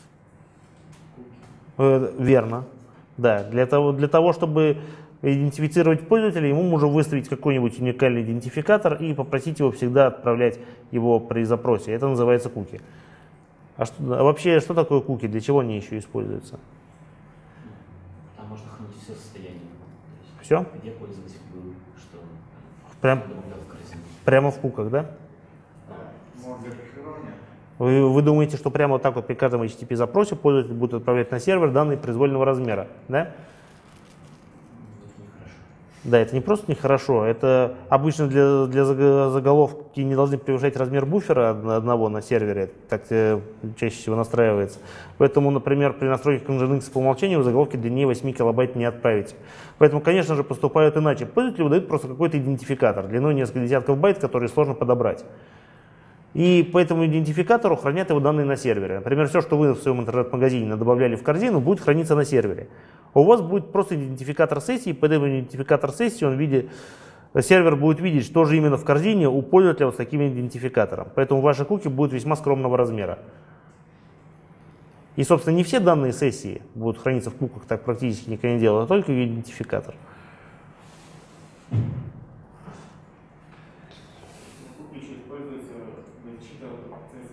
Верно. Да, для того, для того, чтобы идентифицировать пользователя, ему можно выставить какой-нибудь уникальный идентификатор и попросить его всегда отправлять его при запросе. Это называется куки. А, что, а вообще, что такое куки? Для чего они еще используются? Там можно хранить все состояние. Все? Где пользователь был, что Прям, добавлял в корзину. прямо в куках, да? Может, шифрование? Вы, вы думаете, что прямо вот так вот при каждом эйч ти ти пи запросе пользователь будет отправлять на сервер данные произвольного размера, да? Это нехорошо. Да, это не просто нехорошо, это обычно для, для заголовки не должны превышать размер буфера одного на сервере, так чаще всего настраивается. Поэтому, например, при настройке Nginx по умолчанию вы заголовки длиннее восьми килобайт не отправите. Поэтому, конечно же, поступают иначе. Пользователю выдают просто какой-то идентификатор длиной несколько десятков байт, который сложно подобрать. И по этому идентификатору хранят его данные на сервере. Например, все, что вы в своем интернет-магазине добавляли в корзину, будет храниться на сервере. У вас будет просто идентификатор сессии, по этому идентификатор сессии он видит, сервер будет видеть, что же именно в корзине у пользователя вот с таким идентификатором. Поэтому ваши куки будут весьма скромного размера. И, собственно, не все данные сессии будут храниться в куках, так практически никто не делает, а только ее идентификатор. Куки еще используются для защиты от си эс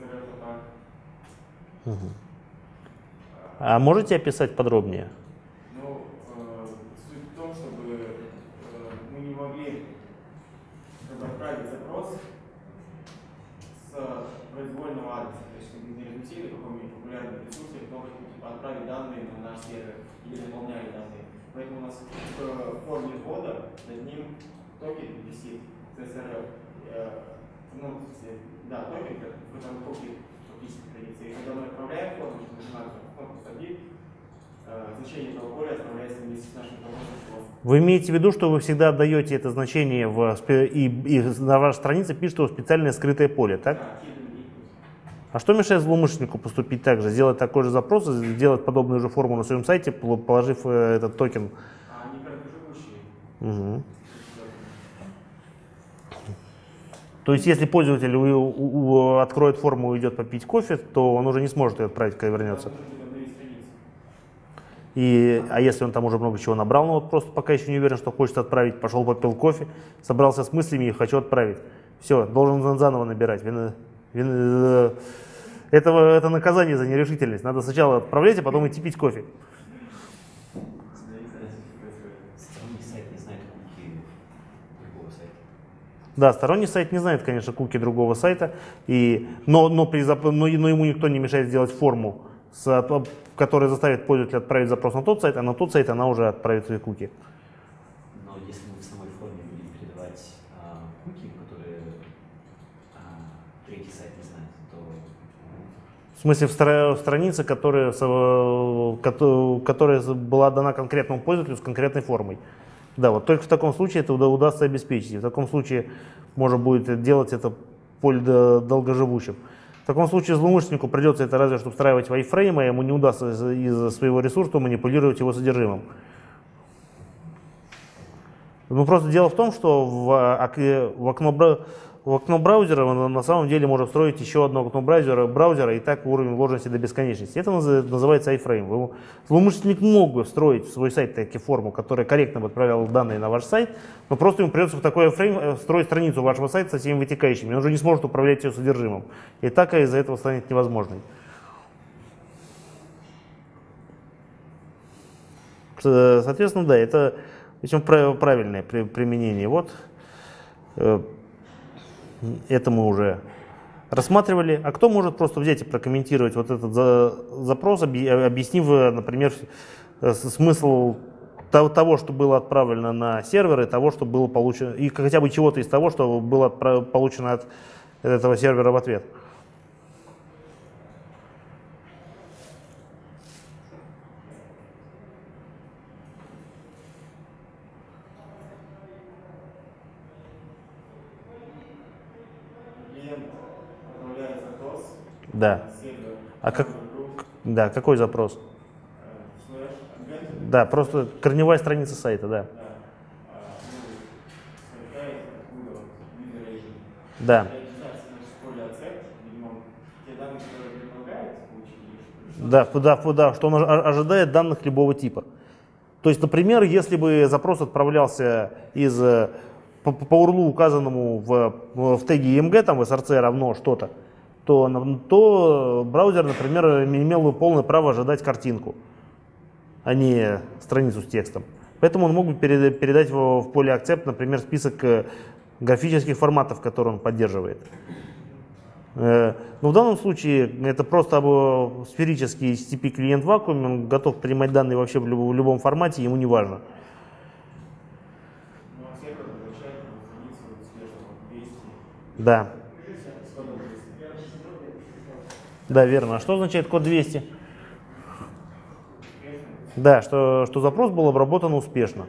эр атак. А можете описать подробнее? Ну, э, суть в том, чтобы э, мы не могли отправить запрос с произвольного адреса. То есть мы не разместили какой-нибудь популярный ресурс, и только типа, отправить данные на наш сервер или наполняли данные. Поэтому у нас в форме входа над ним токен висит си эс эр. Э, ну, да, токен, в этом токен фактически хранится. И когда мы отправляем форму, нажимаем кнопку «Submit», значение этого поля отправляется вместе с нашим запросом. Вы имеете в виду, что вы всегда отдаете это значение в, и, и на вашей странице пишет его специальное скрытое поле, так? Да, hidden А что мешает злоумышленнику поступить так же, сделать такой же запрос, сделать подобную же форму на своем сайте, положив этот токен? А они короткоживущие. Угу. То есть, если пользователь у, у, у, откроет форму и уйдет попить кофе, то он уже не сможет ее отправить, когда вернется. И, а если он там уже много чего набрал, но вот просто пока еще не уверен, что хочет отправить, пошел попил кофе, собрался с мыслями и хочу отправить. Все, должен заново набирать. Вин, вин, это, это наказание за нерешительность. Надо сначала отправлять, а потом идти пить кофе. Сторонний сайт не знает куки другого сайта. Да, сторонний сайт не знает, конечно, куки другого сайта, и, но, но, при, но, но ему никто не мешает сделать форму, с, которая заставит пользователя отправить запрос на тот сайт, а на тот сайт она уже отправит свои куки. Но если мы в самой форме будем передавать а, куки, которые а, третий сайт не знает, то... В смысле, в, стра в странице, которая, которая была дана конкретному пользователю с конкретной формой. Да, вот только в таком случае это удастся обеспечить. В таком случае можно будет делать это поле долгоживущим. В таком случае злоумышленнику придется это разве что встраивать в айфрейм, а ему не удастся из-за своего ресурса манипулировать его содержимым. Ну, просто дело в том, что в, в окно, в окно браузера мы на самом деле можем встроить еще одно окно браузера, браузера и так уровень вложенности до бесконечности. Это называется iframe. Злоумышленник мог бы встроить в свой сайт такие форму, которая корректно бы отправляла данные на ваш сайт, но просто ему придется в такой iframe встроить страницу вашего сайта со всеми вытекающими. Он уже не сможет управлять ее содержимым. И так из-за этого станет невозможной. Соответственно, да, это очень правильное применение. Вот. Это мы уже рассматривали. А кто может просто взять и прокомментировать вот этот за, запрос, объяснив, например, смысл того, что было отправлено на сервер, и того, что было получено, и хотя бы чего-то из того, что было получено от этого сервера в ответ? Да. А как, да, какой запрос? Да, просто корневая страница сайта, да. Да. Да, да, да, что он ожидает данных любого типа. То есть, например, если бы запрос отправлялся из по, по урлу, указанному в, в теге img, там в src равно что-то, То, то браузер, например, имел бы полное право ожидать картинку, а не страницу с текстом. Поэтому он мог бы передать его в поле accept, например, список графических форматов, которые он поддерживает. Но в данном случае это просто сферический эйч ти ти пи клиент в вакууме, он готов принимать данные вообще в любом формате, ему не важно. Да. Да, верно. А что означает код двести? Да, что, что запрос был обработан успешно.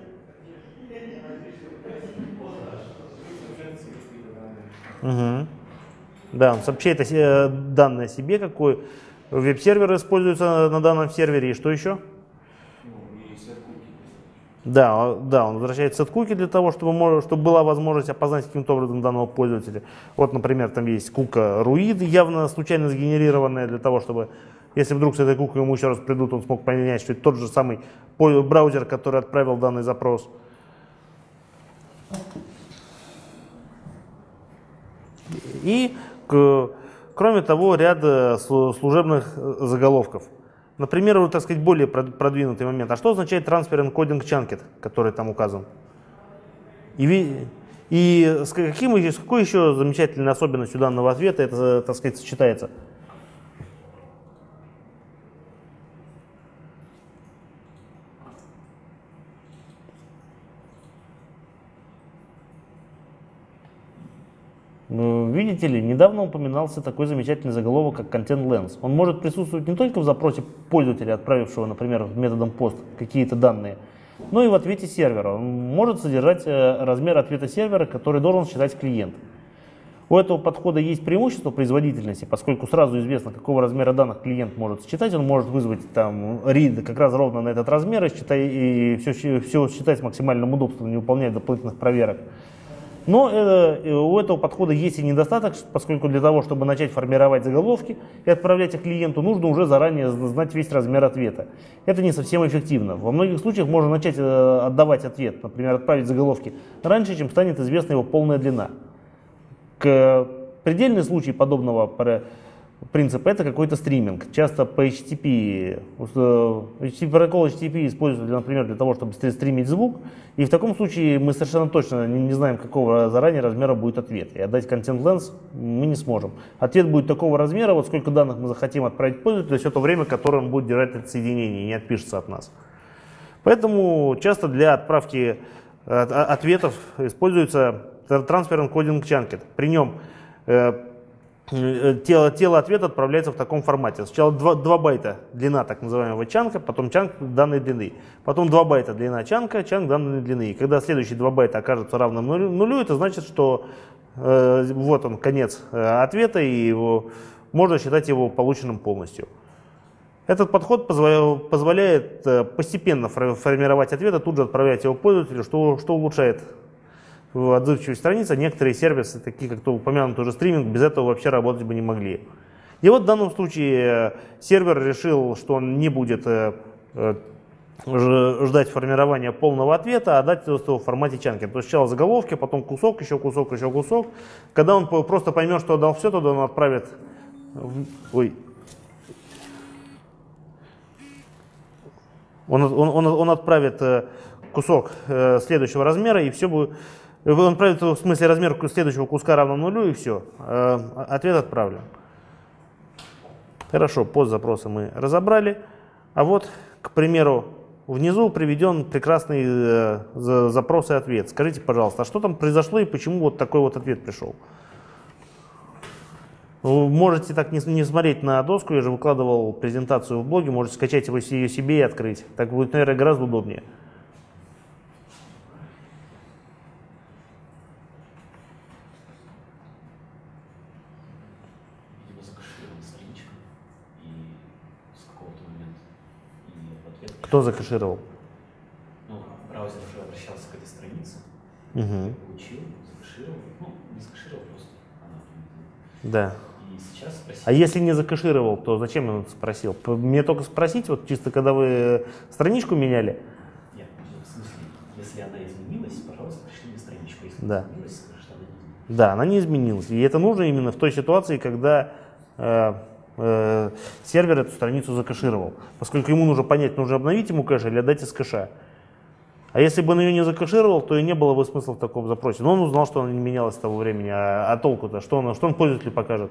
Угу. Да, он сообщает о, данные о себе, какой веб-сервер используется на данном сервере, и что еще? Да, да, он возвращает сет-куки для того, чтобы, чтобы была возможность опознать каким-то образом данного пользователя. Вот, например, там есть кука руид, явно случайно сгенерированная, для того, чтобы, если вдруг с этой кукой ему еще раз придут, он смог понять, что это тот же самый браузер, который отправил данный запрос. И, кроме того, ряд служебных заголовков. Например, вот, так сказать, более продвинутый момент. А что означает Transfer Encoding Chunket, который там указан? И, и с, каким, с какой еще замечательной особенностью данного ответа это, так сказать, сочетается? Видите ли, недавно упоминался такой замечательный заголовок, как Content Lens. Он может присутствовать не только в запросе пользователя, отправившего, например, методом пост какие-то данные, но и в ответе сервера. Он может содержать размер ответа сервера, который должен считать клиент. У этого подхода есть преимущество производительности, поскольку сразу известно, какого размера данных клиент может считать. Он может вызвать там read как раз ровно на этот размер и, считай, и все, все считать с максимальным удобством, не выполнять дополнительных проверок. Но э, у этого подхода есть и недостаток, поскольку для того, чтобы начать формировать заголовки и отправлять их клиенту, нужно уже заранее знать весь размер ответа. Это не совсем эффективно. Во многих случаях можно начать э, отдавать ответ, например, отправить заголовки раньше, чем станет известна его полная длина. К, предельный случай подобного принципа — это какой-то стриминг. Часто по эйч ти ти пи, протокол эйч ти ти пи используется, например, для того, чтобы стримить звук, и в таком случае мы совершенно точно не, не знаем, какого заранее размера будет ответ, и отдать Content Lens мы не сможем. Ответ будет такого размера, вот сколько данных мы захотим отправить пользователю, все то время, которое он будет держать это соединение, и не отпишется от нас. Поэтому часто для отправки ответов используется Transfer Encoding Chunket. При нем э, Тело, тело ответа отправляется в таком формате. Сначала два, два байта длина так называемого чанка, потом чанк данной длины. Потом два байта длина чанка, чанк данной длины. И когда следующие два байта окажутся равным нулю, нулю это значит, что э, вот он конец э, ответа, и его, можно считать его полученным полностью. Этот подход позволяет, позволяет э, постепенно формировать ответ, а тут же отправлять его пользователю, что, что улучшает отзывчивость страницы, а некоторые сервисы, такие как то упомянутый уже стриминг, без этого вообще работать бы не могли. И вот в данном случае сервер решил, что он не будет ждать формирования полного ответа, а дать это в формате чанки. То есть сначала заголовки, потом кусок, еще кусок, еще кусок. Когда он просто поймет, что отдал все, тогда он отправит... Ой. Он, он, он, он отправит кусок следующего размера, и все будет... Он отправит в смысле размер следующего куска равно нулю, и все. Ответ отправлен. Хорошо, подзапросы мы разобрали. А вот, к примеру, внизу приведен прекрасный э, запрос и ответ. Скажите, пожалуйста, а что там произошло и почему вот такой вот ответ пришел? Вы можете так не, не смотреть на доску, я же выкладывал презентацию в блоге, можете скачать его, ее себе и открыть. Так будет, наверное, гораздо удобнее. Кто закэшировал? Ну, браузер уже обращался к этой странице, угу. получил, закэшировал, ну, не закэшировал просто. Она... Да. И сейчас спросил. А если не закэшировал, то зачем он это спросил? Мне только спросить, вот чисто когда вы страничку меняли? Нет, в смысле, если она изменилась, пожалуйста, пришли мне страничку. Если да. она изменилась, скажи, что она не изменилась. Да, она не изменилась. И это нужно именно в той ситуации, когда... Э, сервер эту страницу закэшировал, поскольку ему нужно понять, нужно обновить ему кэш или отдать из кэша. А если бы он ее не закэшировал, то и не было бы смысла в таком запросе. Но он узнал, что она не менялась с того времени, а, а толку-то, что он, что он пользователю покажет?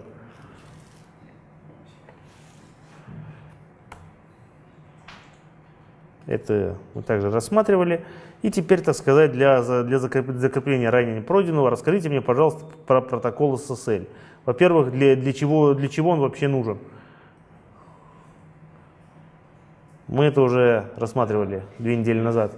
Это мы также рассматривали. И теперь, так сказать, для, для закрепления ранее непройденного, расскажите мне, пожалуйста, про протокол эс эс эль. Во-первых, для, для, чего, для чего он вообще нужен? Мы это уже рассматривали две недели назад.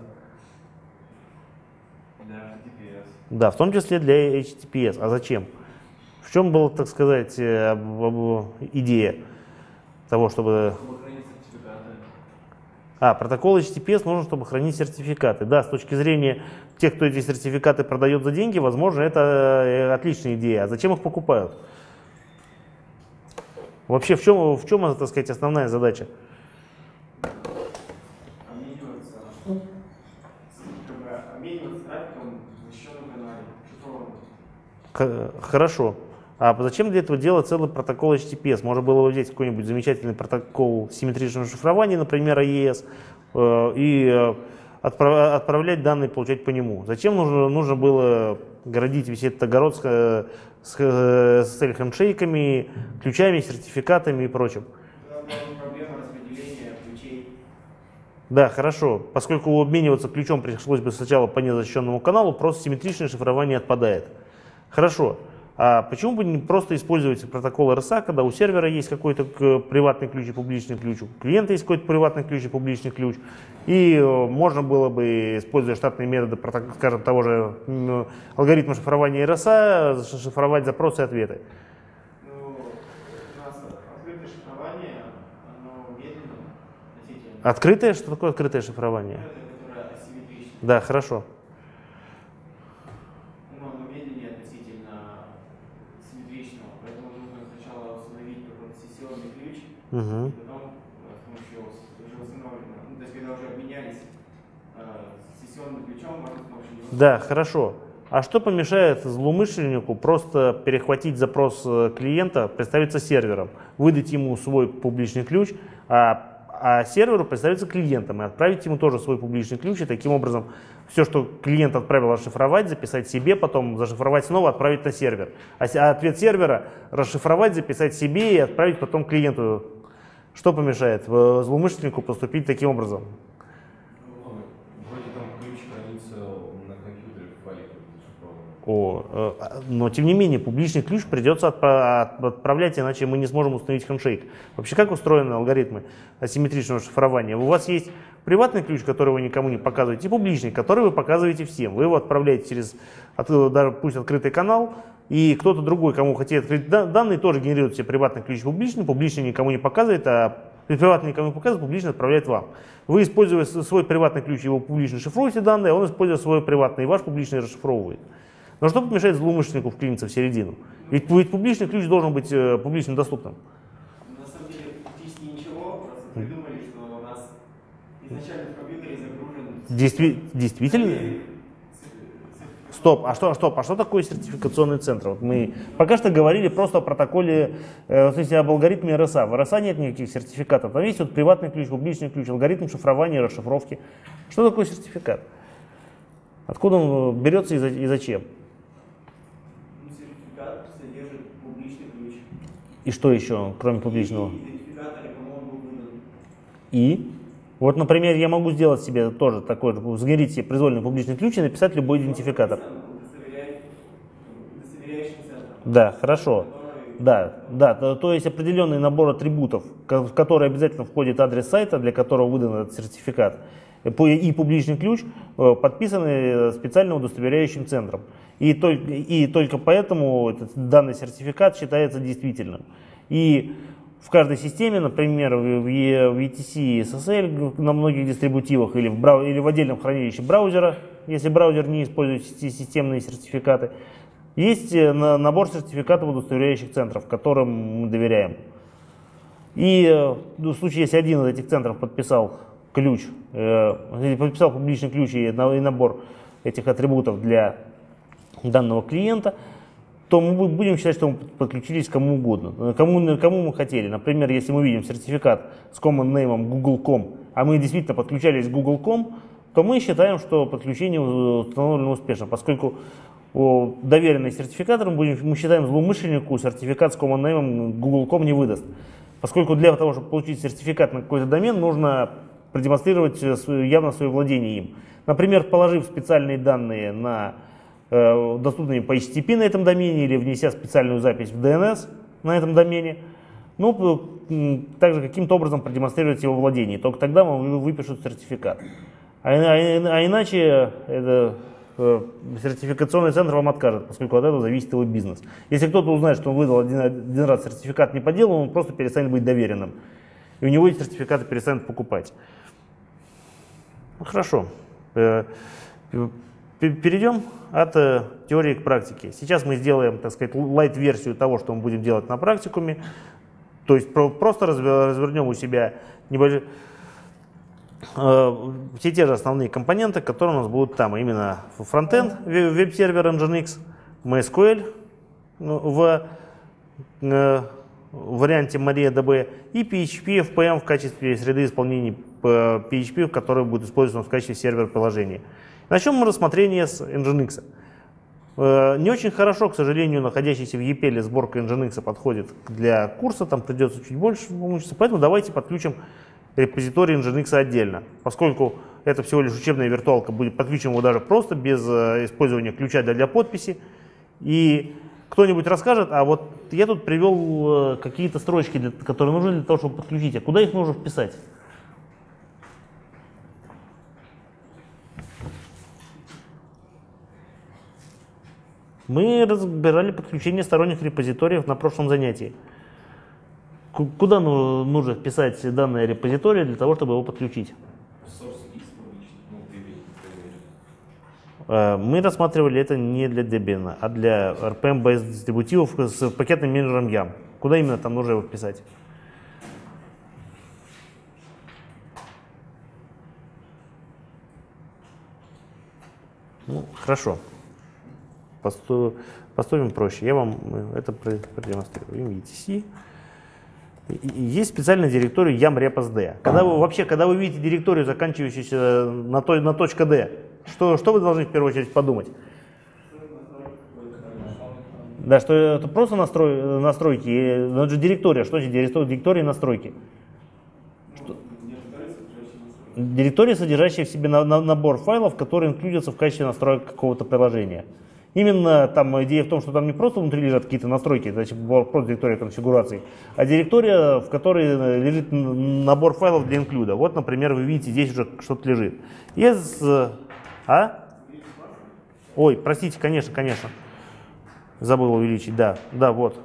Для эйч ти ти пи эс. Да, в том числе для эйч ти ти пи эс. А зачем? В чем была, так сказать, идея того, чтобы... Чтобы хранить сертификаты. А, протокол эйч ти ти пи эс нужен, чтобы хранить сертификаты. Да, с точки зрения тех, кто эти сертификаты продает за деньги, возможно, это отличная идея. А зачем их покупают? Вообще, в чем, в чем, так сказать, основная задача? Обмениваться, как бы, обмениваться трафиком в защищенном канале, шифрованным. Хорошо. А зачем для этого делать целый протокол эйч ти ти пи эс? Можно было бы взять какой-нибудь замечательный протокол симметричного шифрования, например, эй и эс, и отправлять данные, получать по нему. Зачем нужно, нужно было городить весь этот огород с, с, с хендшейками, ключами, сертификатами и прочим? Проблема распределения ключей. Да, хорошо. Поскольку обмениваться ключом пришлось бы сначала по незащищенному каналу, просто симметричное шифрование отпадает. Хорошо. А почему бы не просто использовать протокол эр эс а, когда у сервера есть какой-то приватный ключ и публичный ключ, у клиента есть какой-то приватный ключ и публичный ключ, и можно было бы, используя штатные методы, скажем, того же алгоритма шифрования эр эс а, шифровать запросы и ответы. Ну, у нас открытое шифрование, оно медленно, относительно. Открытое? Что такое открытое шифрование? Это, которое асимметрично. Да, хорошо. Угу. И потом с помощью уже установленного, ну, то есть когда уже обменялись э, сессионным ключом, можно с помощью него... Да, хорошо. А что помешает злоумышленнику просто перехватить запрос клиента, представиться сервером, выдать ему свой публичный ключ, а, а серверу представиться клиентом и отправить ему тоже свой публичный ключ, и таким образом все, что клиент отправил, расшифровать, записать себе, потом зашифровать снова, отправить на сервер. А ответ сервера расшифровать, записать себе и отправить потом клиенту. Что помешает злоумышленнику поступить таким образом? Ну, вроде там ключ хранится на компьютере в файле зашифрованном. О, но тем не менее, публичный ключ придется отправлять, иначе мы не сможем установить хэндшейк. Вообще, как устроены алгоритмы асимметричного шифрования? У вас есть приватный ключ, который вы никому не показываете, и публичный, который вы показываете всем. Вы его отправляете через, даже пусть открытый канал, и кто-то другой, кому хотите открыть данные, тоже генерирует себе приватный ключ публичный, публичный никому не показывает, а приватный никому не показывает, публичный отправляет вам. Вы, используя свой приватный ключ, его публично шифруете данные, а он, используя свой приватный и ваш публичный, расшифровывает. Но что помешает злоумышленнику вклиниться в середину? Ведь, ведь публичный ключ должен быть э, публично доступным. На самом деле практически ничего, просто придумали, что у нас изначально в компьютере загружен... Действи действительно? Стоп, а что, а что, а что такое сертификационный центр? Вот мы пока что говорили просто о протоколе, э, то есть об алгоритме эр эс а. В эр эс а нет никаких сертификатов. Там есть вот приватный ключ, публичный ключ, алгоритм шифрования и расшифровки. Что такое сертификат? Откуда он берется и, за, и зачем? Ну, сертификат содержит публичный ключ. И что еще, кроме публичного? И идентификатор, и, по-моему, был выдан. И? Вот, например, я могу сделать себе тоже такой же, сгенерить себе произвольный публичный ключ и написать любой идентификатор. Удостоверяющим центром. Да, хорошо. Который... Да, да, то, то есть определенный набор атрибутов, в который обязательно входит адрес сайта, для которого выдан этот сертификат, и публичный ключ, подписаны специально удостоверяющим центром. И только, и только поэтому этот, данный сертификат считается действительным. И в каждой системе, например, в и ти си эс эс эл на многих дистрибутивах или в, брау или в отдельном хранилище браузера, если браузер не использует системные сертификаты, есть набор сертификатов удостоверяющих центров, которым мы доверяем. И в случае, если один из этих центров подписал ключ, э, подписал публичный ключ и, и набор этих атрибутов для данного клиента, то мы будем считать, что мы подключились к кому угодно, кому, кому мы хотели. Например, если мы видим сертификат с common name google точка com, а мы действительно подключались к google точка com, то мы считаем, что подключение установлено успешно, поскольку доверенный сертификатор мы, будем, мы считаем, злоумышленнику сертификат с common name google точка com не выдаст. Поскольку для того, чтобы получить сертификат на какой-то домен, нужно продемонстрировать явно свое владение им. Например, положив специальные данные на доступными по эйч ти ти пи на этом домене или внеся специальную запись в ди эн эс на этом домене, ну, также каким-то образом продемонстрировать его владение. Только тогда вам выпишут сертификат. А, а, а иначе это, э, сертификационный центр вам откажет, поскольку от этого зависит его бизнес. Если кто-то узнает, что он выдал один, один раз сертификат не по делу, он просто перестанет быть доверенным. И у него эти сертификаты перестанут покупать. Ну, хорошо. Перейдем от э, теории к практике. Сейчас мы сделаем, так сказать, лайт-версию того, что мы будем делать на практикуме. То есть про просто развернем у себя небольшие, э, все те же основные компоненты, которые у нас будут там. Именно фронтенд, веб-сервер Nginx, MySQL в э, варианте MariaDB и пи эйч пи эф пи эм в качестве среды исполнения пи эйч пи, который будет использован в качестве сервер-приложения. Начнем мы рассмотрение с Nginx. Не очень хорошо, к сожалению, находящийся в и пи эл сборка Nginx подходит для курса, там придется чуть больше мучиться, поэтому давайте подключим репозиторий Nginx отдельно. Поскольку это всего лишь учебная виртуалка, будет подключим его даже просто, без использования ключа для, для подписи. И кто-нибудь расскажет, а вот я тут привел какие-то строчки, для, которые нужны для того, чтобы подключить, а куда их нужно вписать? Мы разбирали подключение сторонних репозиториев на прошлом занятии. Куда нужно вписать данное репозиторий для того, чтобы его подключить? Мы рассматривали это не для Debian, а для эр пи эм-based дистрибутивов с пакетным менеджером Yum. Куда именно там нужно его вписать? Ну, хорошо. Поступим проще. Я вам это продемонстрирую. и ти си. Есть специальная директория yum-repos-d. Когда вы вообще, когда вы видите директорию, заканчивающуюся на, той, на .d, что, что вы должны в первую очередь подумать? Да, что это просто настрой, настройки. Это же директория. Что значит директория и настройки? Что? Директория, содержащая в себе на, на, набор файлов, которые инклюдятся в качестве настроек какого-то приложения. Именно там идея в том, что там не просто внутри лежат какие-то настройки, значит, просто директория конфигураций, а директория, в которой лежит набор файлов для инклюда. Вот, например, вы видите, здесь уже что-то лежит. Yes, а? Ой, простите, конечно, конечно. Забыл увеличить, да, да, вот.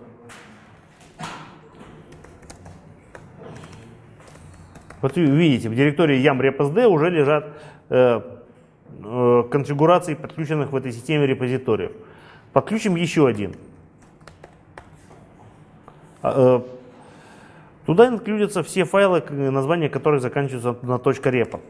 Вот вы видите, в директории yum-repos-d уже лежат э, конфигураций, подключенных в этой системе репозиториев. Подключим еще один. Туда инклюдятся все файлы, названия которых заканчиваются на .repo.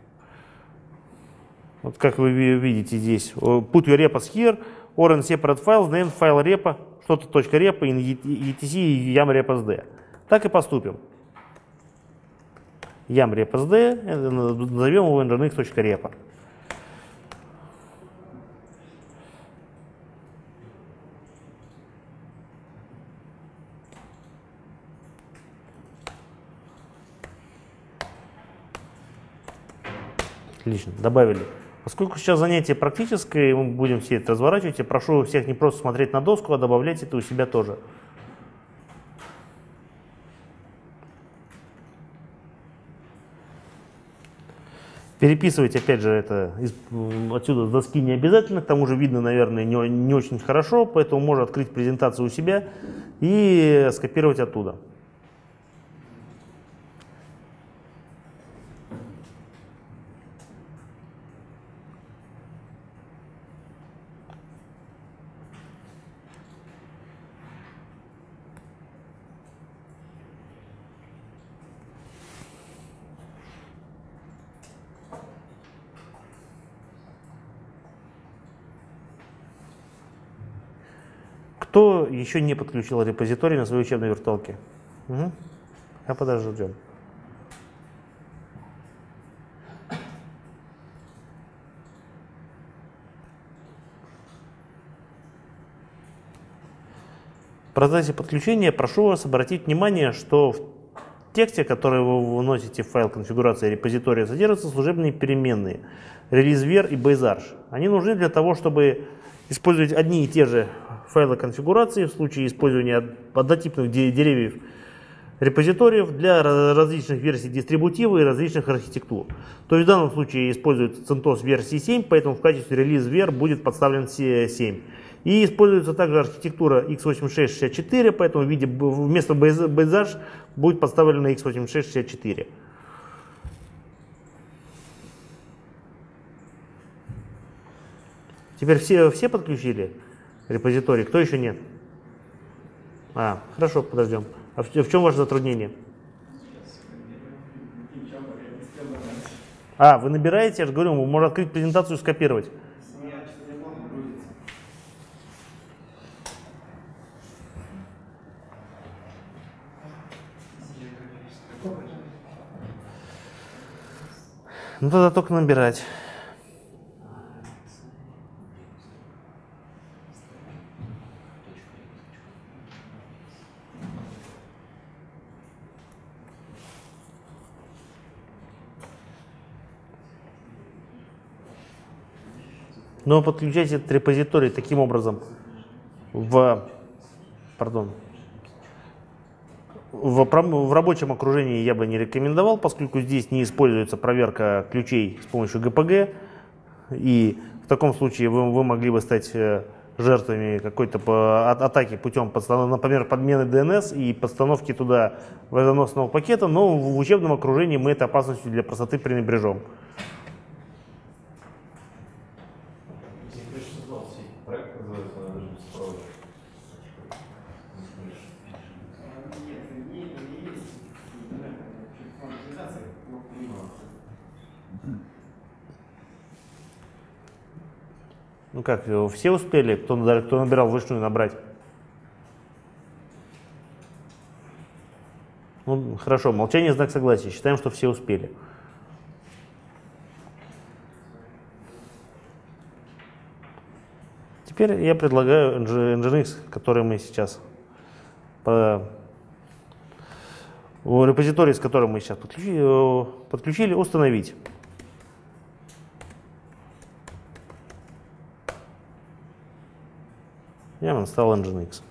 Вот как вы видите здесь. Put your repos here, or in separate files, name file repo, что-то .repo, in etc и yam repos.d. Так и поступим. Yam repos.d, назовем его nginx.repo. Отлично, добавили. Поскольку сейчас занятие практическое, мы будем все это разворачивать, я прошу всех не просто смотреть на доску, а добавлять это у себя тоже. Переписывать, опять же, это из, отсюда с доски не обязательно, к тому же видно, наверное, не, не очень хорошо, поэтому можно открыть презентацию у себя и скопировать оттуда. Кто еще не подключил репозиторий на своей учебной виртуалке? Угу. А подождем. В процессе подключения прошу вас обратить внимание, что в тексте, который вы выносите в файл конфигурации репозитория, содержатся служебные переменные release.var и basearch. Они нужны для того, чтобы использовать одни и те же файлы конфигурации в случае использования однотипных деревьев репозиториев для различных версий дистрибутива и различных архитектур. То есть в данном случае используется CentOS версии семь, поэтому в качестве релиз.var будет подставлен семь. И используется также архитектура икс восемьдесят шесть шестьдесят четыре, поэтому в виде, вместо basearch будет подставлена икс восемьдесят шесть шестьдесят четыре. Теперь все, все подключили репозиторий? Кто еще нет? А, хорошо, подождем. А в, в чем ваше затруднение? А, вы набираете, я же говорю, можно открыть презентацию и скопировать. Ну тогда только набирать. Но подключать этот репозиторий таким образом в, пардон, в, в рабочем окружении я бы не рекомендовал, поскольку здесь не используется проверка ключей с помощью джи пи джи, и в таком случае вы, вы могли бы стать жертвами какой-то атаки путем, например, подмены ди эн эс и подстановки туда вредоносного пакета, но в учебном окружении мы этой опасностью для простоты пренебрежем. Ну как, все успели? Кто, кто набирал вручную набрать? Ну, хорошо, молчание — знак согласия. Считаем, что все успели. Теперь я предлагаю Nginx, который мы сейчас по репозиторий, с которым мы сейчас подключили, подключили, установить. Я install Nginx.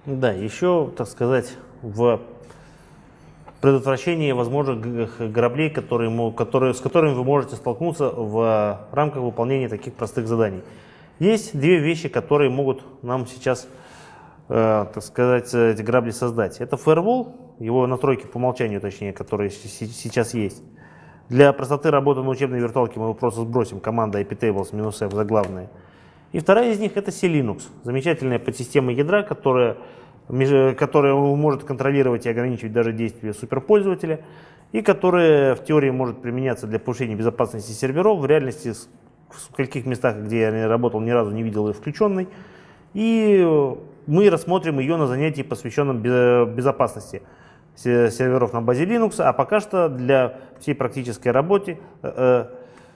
Да, еще, так сказать, в предотвращении возможных граблей, которые, которые, с которыми вы можете столкнуться в рамках выполнения таких простых заданий. Есть две вещи, которые могут нам сейчас, э, так сказать, эти грабли создать. Это firewall, его настройки по умолчанию, точнее, которые сейчас есть. Для простоты работы на учебной виртуалке мы его просто сбросим. Команда iptables-f заглавная. И вторая из них — это C-Linux. Замечательная подсистема ядра, которая, которая может контролировать и ограничивать даже действия суперпользователя, и которая в теории может применяться для повышения безопасности серверов. В реальности в скольких местах, где я работал, ни разу не видел ее включенной. И мы рассмотрим ее на занятии, посвященном безопасности серверов на базе Linux, а пока что для всей практической работы э,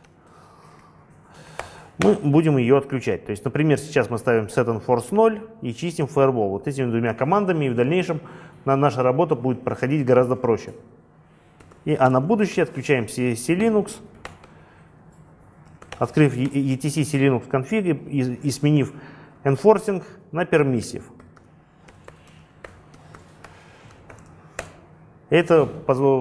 мы будем ее отключать. То есть, например, сейчас мы ставим setEnforce ноль и чистим firewall. Вот этими двумя командами, и в дальнейшем наша работа будет проходить гораздо проще. И, а на будущее отключаем C-Linux, открыв и ти си C-Linux конфиг и, и сменив enforcing на permissive. Это,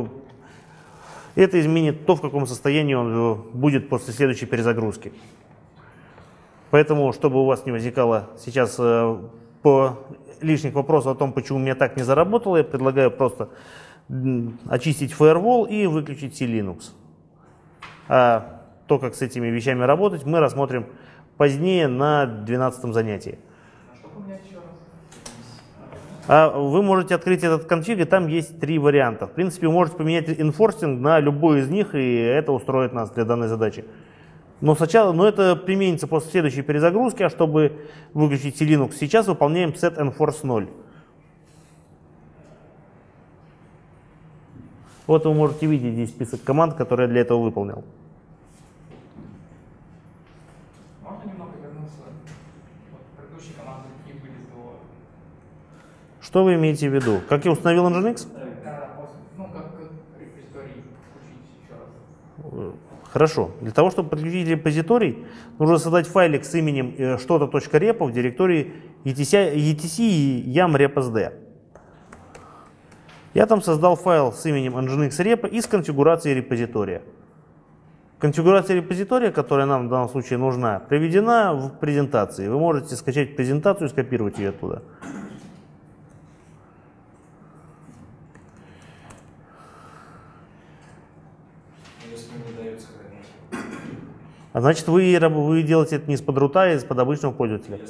это изменит то, в каком состоянии он будет после следующей перезагрузки. Поэтому, чтобы у вас не возникало сейчас по лишних вопросов о том, почему у меня так не заработало, я предлагаю просто очистить firewall и выключить C-Linux. А то, как с этими вещами работать, мы рассмотрим позднее на двенадцатом занятии. А вы можете открыть этот конфиг, и там есть три варианта. В принципе, вы можете поменять enforcing на любой из них, и это устроит нас для данной задачи. Но сначала, но это применится после следующей перезагрузки, а чтобы выключить C-Linux, сейчас выполняем setEnforce ноль. Вот вы можете видеть здесь список команд, которые я для этого выполнил. Что вы имеете в виду? Как я установил Nginx? Ну, как репозиторий включить еще раз. Хорошо. Для того, чтобы подключить репозиторий, нужно создать файлик с именем что-то.repo в директории etc и yam-repsd. Я там создал файл с именем nginx repo и с конфигурацией репозитория. Конфигурация репозитория, которая нам в данном случае нужна, приведена в презентации. Вы можете скачать презентацию и скопировать ее оттуда. А значит, вы, вы делаете это не из-под рута, а из-под обычного пользователя.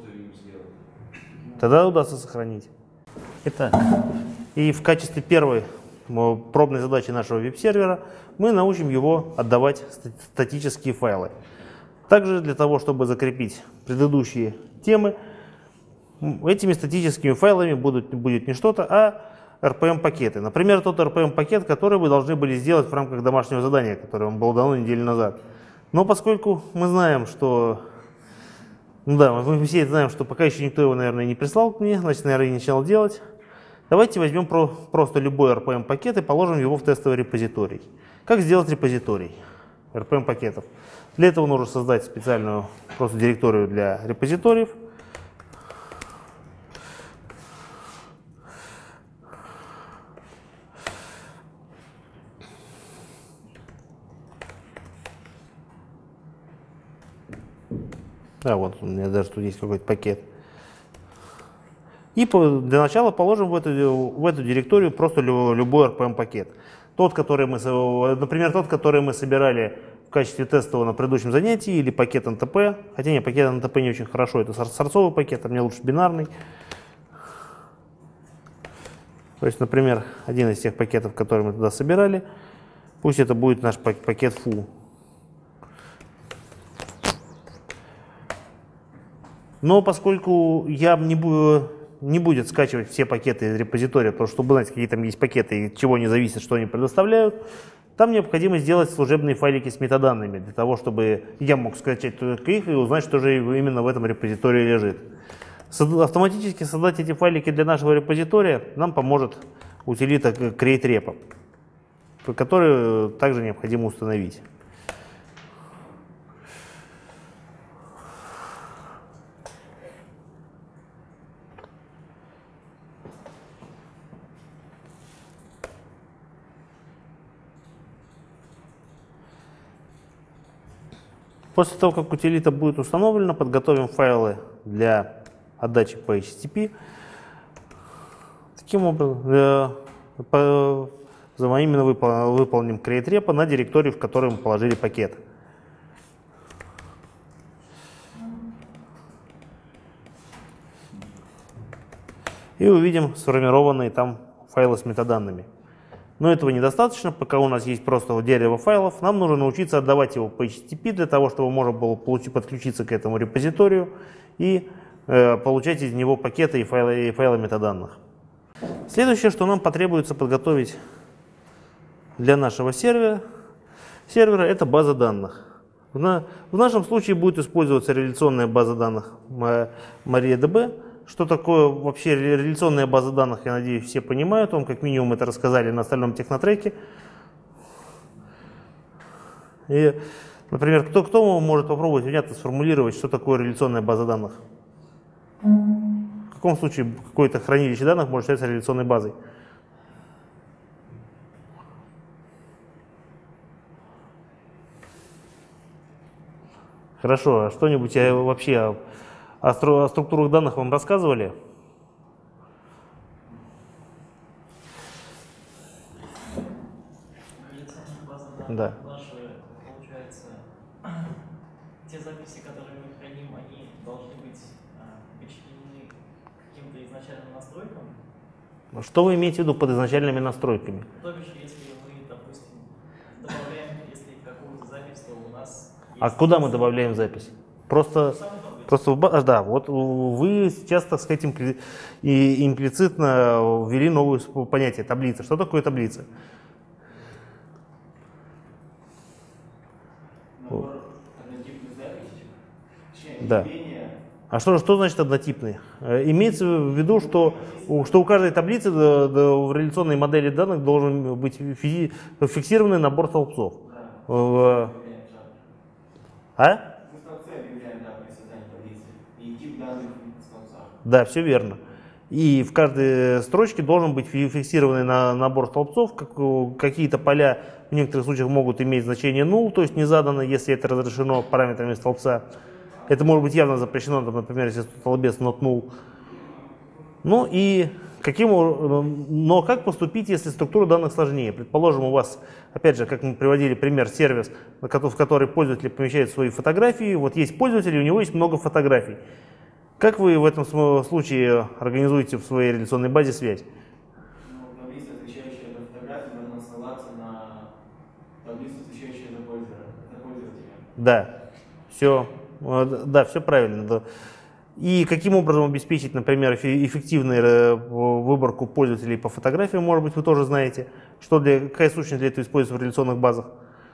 Тогда удастся сохранить. Итак, и в качестве первой пробной задачи нашего веб-сервера мы научим его отдавать статические файлы. Также для того, чтобы закрепить предыдущие темы, этими статическими файлами будут, будет не что-то, а эр пи эм-пакеты. Например, тот эр пи эм-пакет, который вы должны были сделать в рамках домашнего задания, которое вам было дано неделю назад. Но поскольку мы знаем, что... Ну да, мы все знаем, что пока еще никто его, наверное, не прислал мне, значит, наверное, не начал делать. Давайте возьмем про, просто любой эр пи эм-пакет и положим его в тестовый репозиторий. Как сделать репозиторий эр пи эм-пакетов? Для этого нужно создать специальную просто директорию для репозиториев. Да, вот у меня даже тут есть какой-то пакет. И для начала положим в эту, в эту директорию просто любой эр пи эм-пакет. Тот, который мы, например, тот, который мы собирали в качестве тестового на предыдущем занятии, или пакет эн тэ пи. Хотя нет, пакет эн тэ пи не очень хорошо, это сорцовый пакет, а мне лучше бинарный. То есть, например, один из тех пакетов, которые мы туда собирали, пусть это будет наш пакет фу. Но поскольку я не, буду, не будет скачивать все пакеты из репозитория, потому что, чтобы знать, какие там есть пакеты и от чего они зависят, что они предоставляют, там необходимо сделать служебные файлики с метаданными, для того, чтобы я мог скачать только их и узнать, что же именно в этом репозитории лежит. Автоматически создать эти файлики для нашего репозитория нам поможет утилита createrepo, которую также необходимо установить. После того, как утилита будет установлена, подготовим файлы для отдачи по эйч ти ти пи. Таким образом, э, по, именно выпол, выполним create repo на директории, в которой мы положили пакет. И увидим сформированные там файлы с метаданными. Но этого недостаточно, пока у нас есть просто дерево файлов. Нам нужно научиться отдавать его по эйч ти ти пи для того, чтобы можно было получить, подключиться к этому репозиторию и э, получать из него пакеты и файлы, и файлы метаданных. Следующее, что нам потребуется подготовить для нашего сервера, сервера это база данных. В, на, в нашем случае будет использоваться реляционная база данных MariaDB. Что такое вообще реляционная база данных, я надеюсь, все понимают. Вам как минимум это рассказали на остальном технотреке. И, например, кто, кто может попробовать внятно сформулировать, что такое реляционная база данных? В каком случае какое-то хранилище данных может считаться реляционной базой? Хорошо, а что-нибудь вообще о, стру о структурах данных вам рассказывали? Да. Наши, получается, те записи, которые мы храним, они должны быть подчинены каким-то изначальным настройкам. Что вы имеете в виду под изначальными настройками? То бишь, если мы, допустим, добавляем, если какую-то запись, то у нас... А куда мы добавляем запись? Просто, просто в базу, да, вот вы сейчас, так сказать, импли, и имплицитно ввели новое понятие таблица. Что такое таблица? Набор однотипных записей. Да. А что, что значит однотипный? Имеется в виду, что, что у каждой таблицы в реляционной модели данных должен быть фиксированный набор столбцов. Да. А? Да, все верно. И в каждой строчке должен быть фиксированный на набор столбцов. Какие-то поля в некоторых случаях могут иметь значение null, то есть не задано, если это разрешено параметрами столбца. Это может быть явно запрещено, например, если столбец not null. Ну и каким, но как поступить, если структура данных сложнее? Предположим, у вас, опять же, как мы приводили пример, сервис, в который пользователи помещают свои фотографии. Вот есть пользователь, у него есть много фотографий. Как вы в этом случае организуете в своей реляционной базе связь? Ну, таблица, отвечающая за фотографию, должна ссылаться на таблицу, отвечающую за пользователя. Да, все, да, все правильно. И каким образом обеспечить, например, эффективную выборку пользователей по фотографиям, может быть, вы тоже знаете, что для, какая сущность для этого используется в реляционных базах?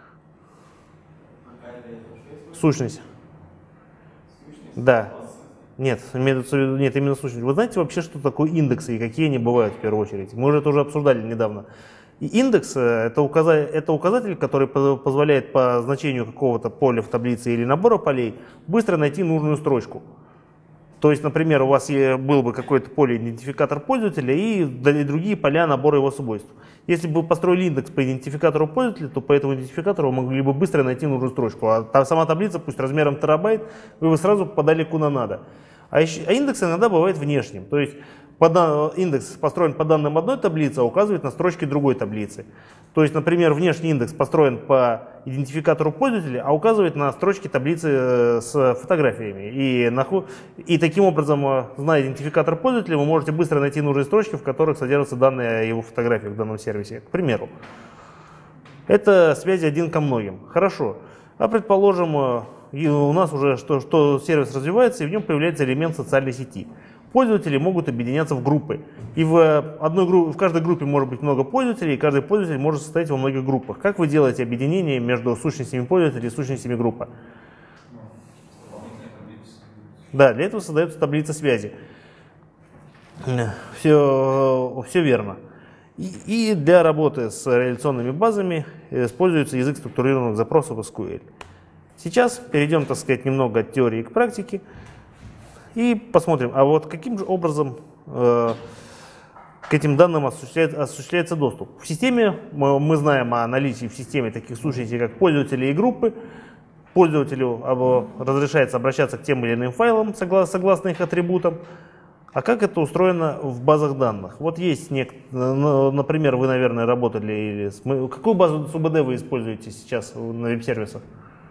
Какая для этого? Что сущность. Сущность? Да. Нет, нет, именно сущность. Вы знаете вообще, что такое индексы и какие они бывают в первую очередь? Мы уже это уже обсуждали недавно. И индекс это, указа это указатель, который позволяет по значению какого-то поля в таблице или набора полей быстро найти нужную строчку. То есть, например, у вас был бы какое-то поле идентификатор пользователя и другие поля набора его свойств. Если бы вы построили индекс по идентификатору пользователя, то по этому идентификатору вы могли бы быстро найти нужную строчку. А та, сама таблица, пусть размером терабайт, вы бы сразу попадали куда надо. А, еще, а индекс иногда бывает внешним. То есть по, индекс построен по данным одной таблицы, а указывает на строчки другой таблицы. То есть, например, внешний индекс построен по идентификатору пользователя, а указывает на строчки таблицы с фотографиями. И, и таким образом, зная идентификатор пользователя, вы можете быстро найти нужные строчки, в которых содержатся данные о его фотографиях в данном сервисе. К примеру. Это связи один ко многим. Хорошо. А предположим, у нас уже что, что сервис развивается, и в нем появляется элемент социальной сети. Пользователи могут объединяться в группы. И в, одной группе, в каждой группе может быть много пользователей, и каждый пользователь может состоять во многих группах. Как вы делаете объединение между сущностями пользователей и сущностями группы? Да, для этого создается таблица связи. Все, все верно. И, и для работы с реляционными базами используется язык структурированных запросов эс ку эль. Сейчас перейдем, так сказать, немного от теории к практике. И посмотрим, а вот каким же образом э, к этим данным осуществляется, осуществляется доступ. В системе, мы, мы знаем о наличии в системе таких сущностей, как пользователи и группы. пользователю разрешается обращаться к тем или иным файлам согласно их атрибутам. А как это устроено в базах данных? Вот есть, например, вы, наверное, работали, или с... какую базу СУБД вы используете сейчас на веб-сервисах?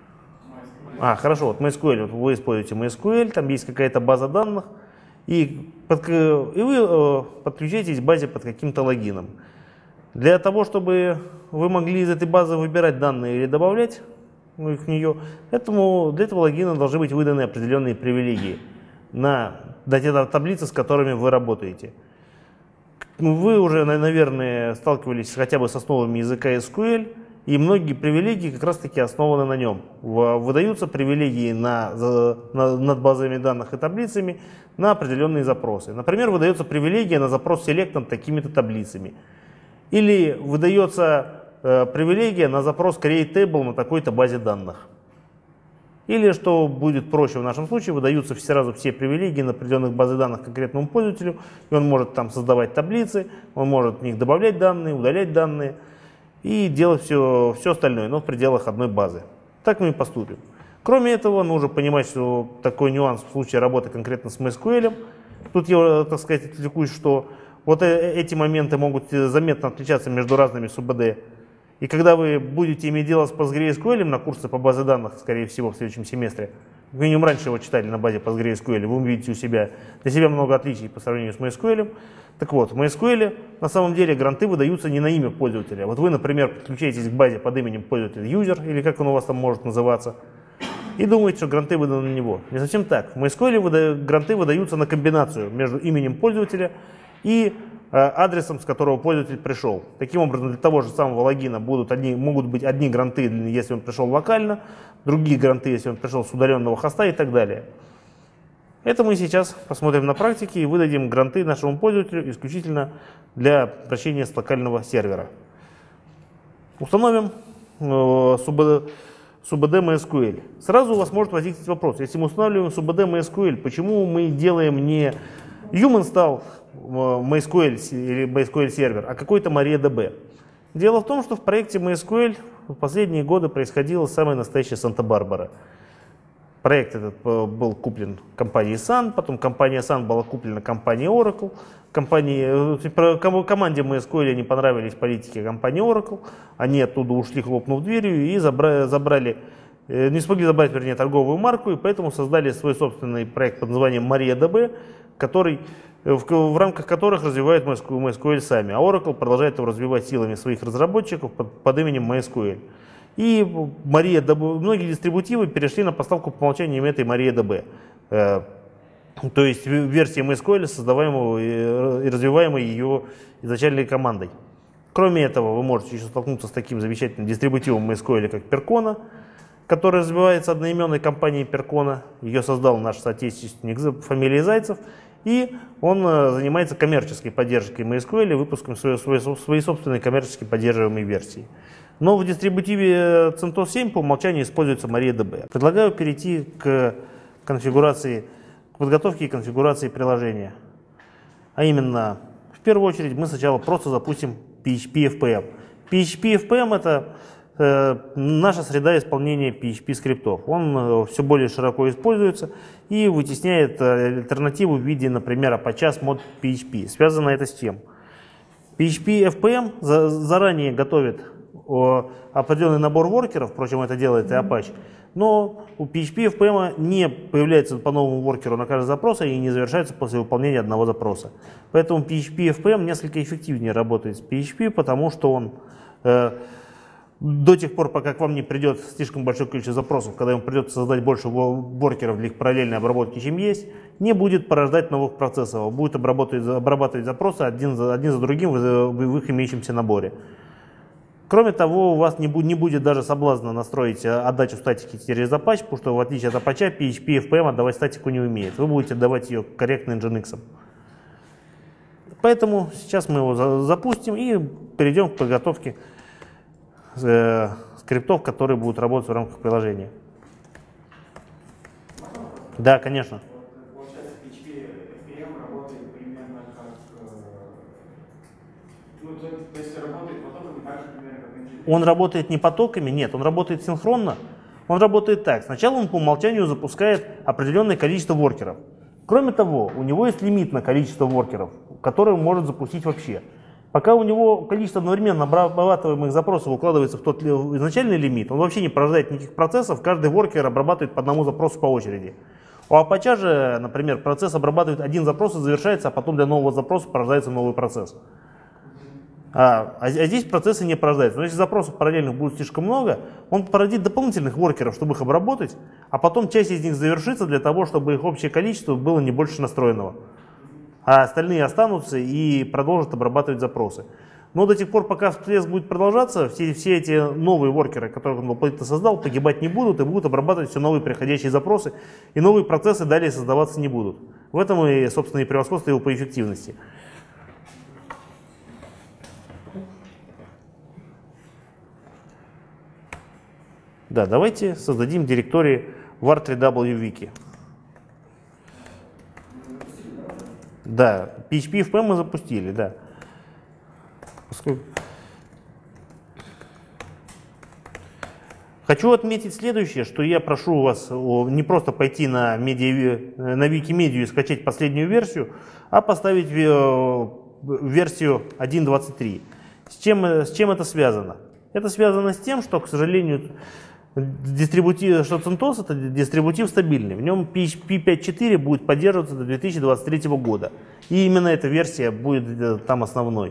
А, хорошо, вот MySQL, вот вы используете MySQL, там есть какая-то база данных, и, под, и вы подключаетесь к базе под каким-то логином. Для того, чтобы вы могли из этой базы выбирать данные или добавлять их в нее, этому, для этого логина должны быть выданы определенные привилегии на, на те таблицы, с которыми вы работаете. Вы уже, наверное, сталкивались хотя бы с основами языка эс ку эль, и многие привилегии как раз-таки основаны на нем. Выдаются привилегии на, на, над базами данных и таблицами на определенные запросы. Например, выдается привилегия на запрос селектом такими-то таблицами. Или выдается э, привилегия на запрос create table на такой-то базе данных. Или, что будет проще в нашем случае, выдаются сразу все привилегии на определенных базах данных конкретному пользователю, и он может там создавать таблицы, он может в них добавлять данные, удалять данные и делать все, все остальное, но в пределах одной базы. Так мы и поступим. Кроме этого, нужно понимать, что такой нюанс в случае работы конкретно с MySQL. Тут я, так сказать, отвлекусь, что вот эти моменты могут заметно отличаться между разными СУБД. И когда вы будете иметь дело с PostgreSQL на курсе по базе данных, скорее всего, в следующем семестре, минимум раньше его читали на базе PostgreSQL, вы увидите у себя, для себя много отличий по сравнению с MySQL. Так вот, в MySQL на самом деле гранты выдаются не на имя пользователя. Вот вы, например, подключаетесь к базе под именем пользователя user, или как он у вас там может называться, и думаете, что гранты выданы на него. Не совсем так. В MySQL выда... гранты выдаются на комбинацию между именем пользователя и адресом, с которого пользователь пришел. Таким образом, для того же самого логина будут одни, могут быть одни гранты, если он пришел локально, другие гранты, если он пришел с удаленного хоста и так далее. Это мы сейчас посмотрим на практике и выдадим гранты нашему пользователю исключительно для обращения с локального сервера. Установим э, СУБД, СУБД MySQL. Сразу у вас может возникнуть вопрос, если мы устанавливаем СУБД MySQL, почему мы делаем не uminstall MySQL или MySQL сервер, а какой-то MariaDB. Дело в том, что в проекте MySQL в последние годы происходила самая настоящая Санта-Барбара. Проект этот был куплен компанией Sun, потом компания Sun была куплена компанией Oracle. Компании, команде MySQL не понравились политики компании Oracle, они оттуда ушли, хлопнув дверью, и забрали, забрали, не смогли забрать, вернее, торговую марку, и поэтому создали свой собственный проект под названием MariaDB, который В, в рамках которых развивают MySQL сами, а Oracle продолжает его развивать силами своих разработчиков под, под именем MySQL. И MariaDB, многие дистрибутивы перешли на поставку по умолчанию этой MariaDB, э, то есть версии MySQL, создаваемого и, и развиваемой ее изначальной командой. Кроме этого, вы можете еще столкнуться с таким замечательным дистрибутивом MySQL, как Percona, который развивается одноименной компанией Percona. Ее создал наш соотечественник фамилии Зайцев. И он занимается коммерческой поддержкой MySQL и выпуском своей, своей, своей собственной коммерчески поддерживаемой версии. Но в дистрибутиве CentOS семь по умолчанию используется MariaDB. Предлагаю перейти к конфигурации, к подготовке и конфигурации приложения. А именно, в первую очередь мы сначала просто запустим пи эйч пи эф пи эм. пи эйч пи эф пи эм это э, наша среда исполнения пи эйч пи скриптов. Он э, все более широко используется и вытесняет альтернативу в виде, например, Apache mod пи эйч пи. Связано это с чем? пи эйч пи эф пи эм за, заранее готовит о, определенный набор воркеров, впрочем, это делает и Apache, но у пи эйч пи эф пи эм не появляется по новому воркеру на каждый запрос и не завершается после выполнения одного запроса. Поэтому пи эйч пи эф пи эм несколько эффективнее работает с пи эйч пи, потому что он э, до тех пор, пока к вам не придет слишком большое количество запросов, когда им придется создать больше воркеров для их параллельной обработки, чем есть, не будет порождать новых процессов, а будет обрабатывать, обрабатывать запросы один за, один за другим в, в их имеющемся наборе. Кроме того, у вас не, не будет даже соблазна настроить отдачу статики через Apache, потому что в отличие от Apache, пи эйч пи эф пи эм отдавать статику не умеет. Вы будете отдавать ее корректно Nginx. Поэтому сейчас мы его за, запустим и перейдем к подготовке э, скриптов, которые будут работать в рамках приложения. Да, конечно. Получается, пи эйч пи эф пи эм работает примерно как... Ну, то, то есть работает потоками так же, примерно, как Nginx. Он работает не потоками, нет, он работает синхронно. Он работает так. Сначала он по умолчанию запускает определенное количество воркеров. Кроме того, у него есть лимит на количество воркеров, которые он может запустить вообще. Пока у него количество одновременно обрабатываемых запросов укладывается в тот изначальный лимит, он вообще не порождает никаких процессов, каждый воркер обрабатывает по одному запросу по очереди. У Apache же, например, процесс обрабатывает один запрос и завершается, а потом для нового запроса порождается новый процесс. А, а здесь процессы не порождаются. Но если запросов параллельных будет слишком много, он породит дополнительных воркеров, чтобы их обработать, а потом часть из них завершится для того, чтобы их общее количество было не больше настроенного. А остальные останутся и продолжат обрабатывать запросы. Но до тех пор, пока всплеск будет продолжаться, все, все эти новые воркеры, которых он дополнительно создал, погибать не будут и будут обрабатывать все новые приходящие запросы, и новые процессы далее создаваться не будут. В этом и, собственно, и превосходство его по эффективности. Да, давайте создадим директории var три дабл ю wiki. Да, пи эйч пи эф пи эм мы запустили, да. Поскольку... Хочу отметить следующее, что я прошу вас не просто пойти на, медиа, на Wikimedia и скачать последнюю версию, а поставить версию один точка двадцать три. С чем, с чем это связано? Это связано с тем, что, к сожалению, дистрибутив, что CentOS это дистрибутив стабильный. В нем пи эйч пи пять точка четыре будет поддерживаться до две тысячи двадцать третьего года. И именно эта версия будет там основной.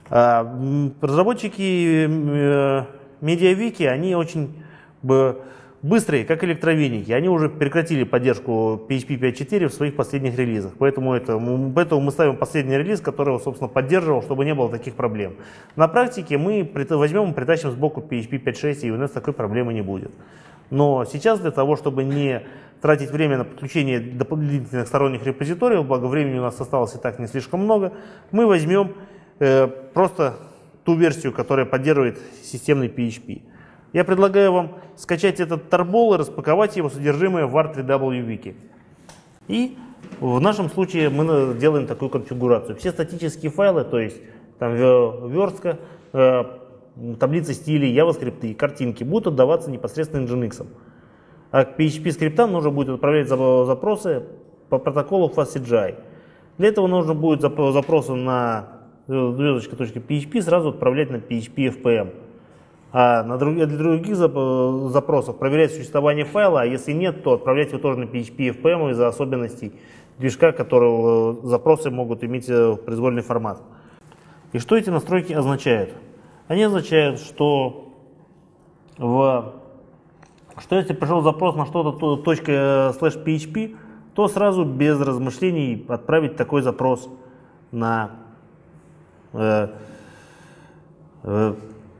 Разработчики MediaWiki, они очень быстрые, как электровеники. Они уже прекратили поддержку пи эйч пи пять точка четыре в своих последних релизах. Поэтому, это, поэтому мы ставим последний релиз, который его, собственно, поддерживал, чтобы не было таких проблем. На практике мы возьмем и притащим сбоку пи эйч пи пять точка шесть, и у нас такой проблемы не будет. Но сейчас для того, чтобы не тратить время на подключение дополнительных сторонних репозиториев, благо времени у нас осталось и так не слишком много, мы возьмем э, просто ту версию, которая поддерживает системный пи эйч пи. Я предлагаю вам скачать этот тарбол и распаковать его содержимое в var три дабл ю wiki. И в нашем случае мы делаем такую конфигурацию. Все статические файлы, то есть там верстка, э, таблицы стилей, JavaScript и картинки будут отдаваться непосредственно Nginx. А к пи эйч пи скриптам нужно будет отправлять запросы по протоколу FastCGI. Для этого нужно будет запросы на звездочка.php сразу отправлять на пи эйч пи эф пи эм. А на друг, для других запросов проверять существование файла, а если нет, то отправлять его тоже на пи эйч пи эф пи эм из-за особенностей движка, которого запросы могут иметь произвольный формат. И что эти настройки означают? Они означают, что, в, что если пришел запрос на что-то точка слэш пи эйч пи, то сразу без размышлений отправить такой запрос на э, э,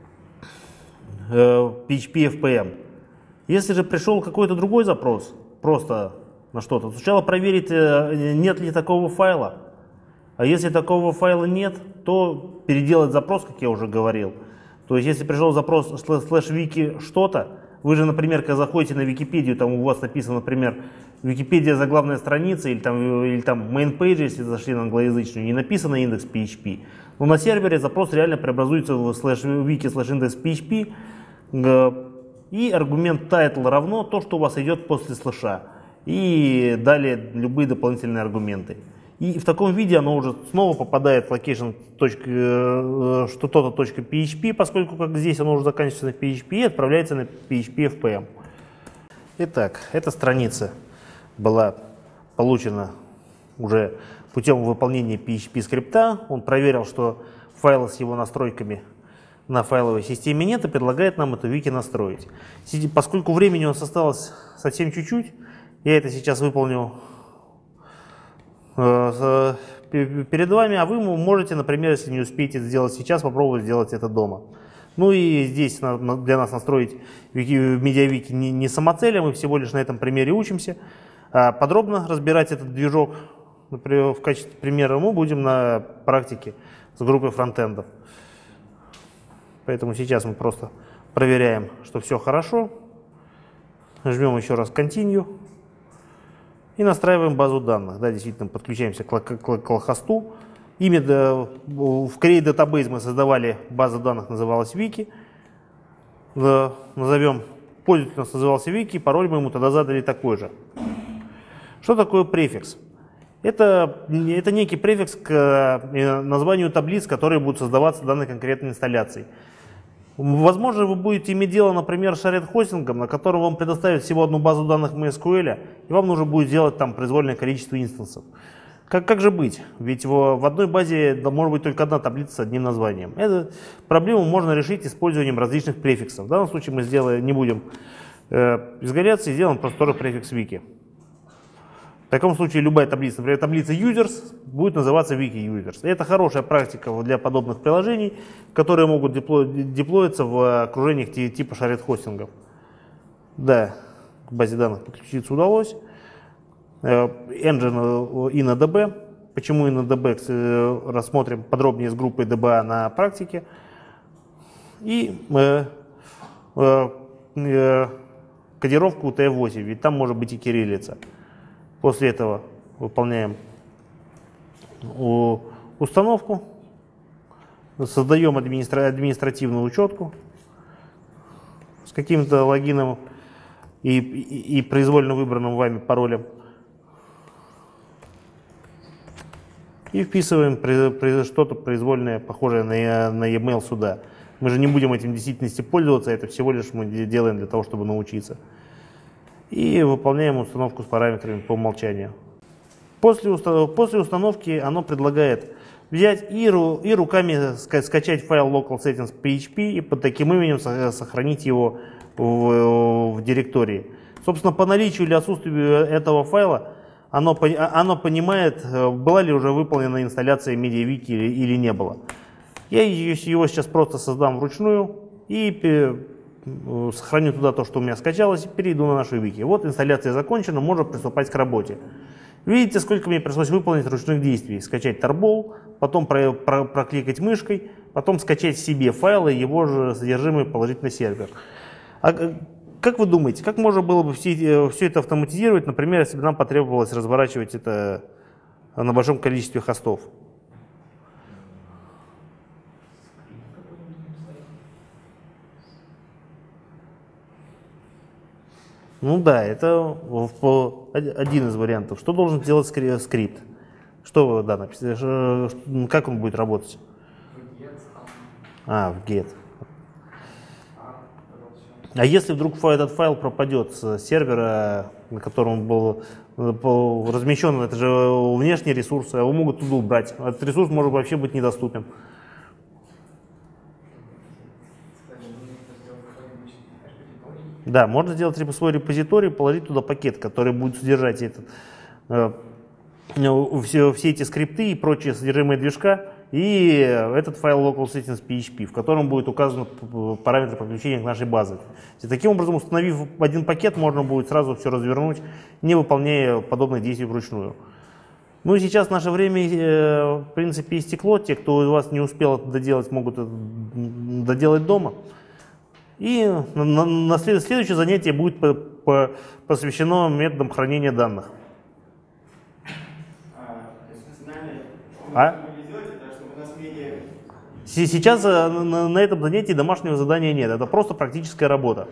пи эйч пи эф пи эм. Если же пришел какой-то другой запрос, просто на что-то, сначала проверить, нет ли такого файла. А если такого файла нет, то переделать запрос, как я уже говорил. То есть, если пришел запрос слэш wiki что-то, вы же, например, когда заходите на Википедию, там у вас написано, например, Википедия заглавная страница, или там, или там main page, если зашли на англоязычную, не написано индекс пи эйч пи. Но на сервере запрос реально преобразуется в слэш wiki слэш индекс пи эйч пи, и аргумент title равно то, что у вас идет после слэша. И далее любые дополнительные аргументы. И в таком виде оно уже снова попадает в location что-то пи эйч пи, поскольку как здесь оно уже заканчивается на пи эйч пи и отправляется на пи эйч пи эф пи эм. Итак, эта страница была получена уже путем выполнения пи эйч пи скрипта. Он проверил, что файла с его настройками на файловой системе нет, и предлагает нам эту вики настроить. Поскольку времени у нас осталось совсем чуть-чуть, я это сейчас выполню перед вами, а вы можете, например, если не успеете это сделать сейчас, попробовать сделать это дома. Ну и здесь для нас настроить MediaWiki не самоцель, а мы всего лишь на этом примере учимся. Подробно разбирать этот движок, например, в качестве примера мы будем на практике с группой фронтендов. Поэтому сейчас мы просто проверяем, что все хорошо. Жмем еще раз Continue. И настраиваем базу данных. Да, действительно, подключаемся к локхосту. Имя в Create Database мы создавали, база данных называлась Wiki. Назовем пользователь у нас назывался Вики, пароль мы ему тогда задали такой же. Что такое префикс? Это, это некий префикс к названию таблиц, которые будут создаваться данной конкретной инсталляцией. Возможно, вы будете иметь дело, например, с шаред-хостингом, на котором вам предоставят всего одну базу данных эм эс ку эль, и вам нужно будет делать там произвольное количество инстансов. Как, как же быть? Ведь в, в одной базе может быть только одна таблица с одним названием. Эту проблему можно решить использованием различных префиксов. В данном случае мы сделаем, не будем э, изгаляться и сделаем просто второй префикс wiki. В таком случае любая таблица, например, таблица users, будет называться wiki users. Это хорошая практика для подобных приложений, которые могут депло, деплоиться в окружениях типа шаред-хостингов. Да, к базе данных подключиться удалось. Engine InnoDB. Почему InnoDB рассмотрим подробнее с группой ди би эй на практике. И э, э, э, кодировку ти эф восемь, ведь там может быть и кириллица. После этого выполняем установку, создаем администра административную учетку с каким-то логином и, и, и произвольно выбранным вами паролем. И вписываем что-то произвольное, похожее на, на e-mail сюда. Мы же не будем этим в действительности пользоваться, это всего лишь мы делаем для того, чтобы научиться. И выполняем установку с параметрами по умолчанию. После, установ после установки оно предлагает взять и, ру и руками ска скачать файл local settings пи эйч пи и под таким именем сохранить его в, в директории. Собственно, по наличию или отсутствию этого файла оно, оно понимает, была ли уже выполнена инсталляция MediaWiki или, или не было. Я его сейчас просто создам вручную и сохраню туда то, что у меня скачалось, и перейду на нашу вики. Вот инсталляция закончена, можно приступать к работе. Видите, сколько мне пришлось выполнить ручных действий. Скачать Tarball, потом про, про, прокликать мышкой, потом скачать себе файлы, его же содержимое положить на сервер. А как вы думаете, как можно было бы все, все это автоматизировать, например, если бы нам потребовалось разворачивать это на большом количестве хостов? Ну да, это один из вариантов. Что должен делать скрипт? Что, да, написано, как он будет работать? А, в get. А если вдруг этот файл пропадет с сервера, на котором он был размещен, это же внешний ресурс, его могут туда убрать. Этот ресурс может вообще быть недоступен. Да, можно сделать свой репозиторий, положить туда пакет, который будет содержать этот, э, все, все эти скрипты и прочее содержимое движка, и этот файл local settings пи эйч пи, в котором будет указаны параметры подключения к нашей базе. И таким образом, установив один пакет, можно будет сразу все развернуть, не выполняя подобных действий вручную. Ну и сейчас наше время, э, в принципе, истекло. Те, кто у вас не успел это доделать, могут это доделать дома. И на, на, на след, следующее занятие будет по, по, посвящено методам хранения данных. А? Сейчас на, на этом занятии домашнего задания нет, это просто практическая работа,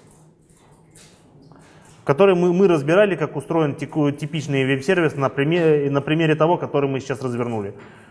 в которой мы, мы разбирали, как устроен типичный веб-сервис на примере, на примере того, который мы сейчас развернули.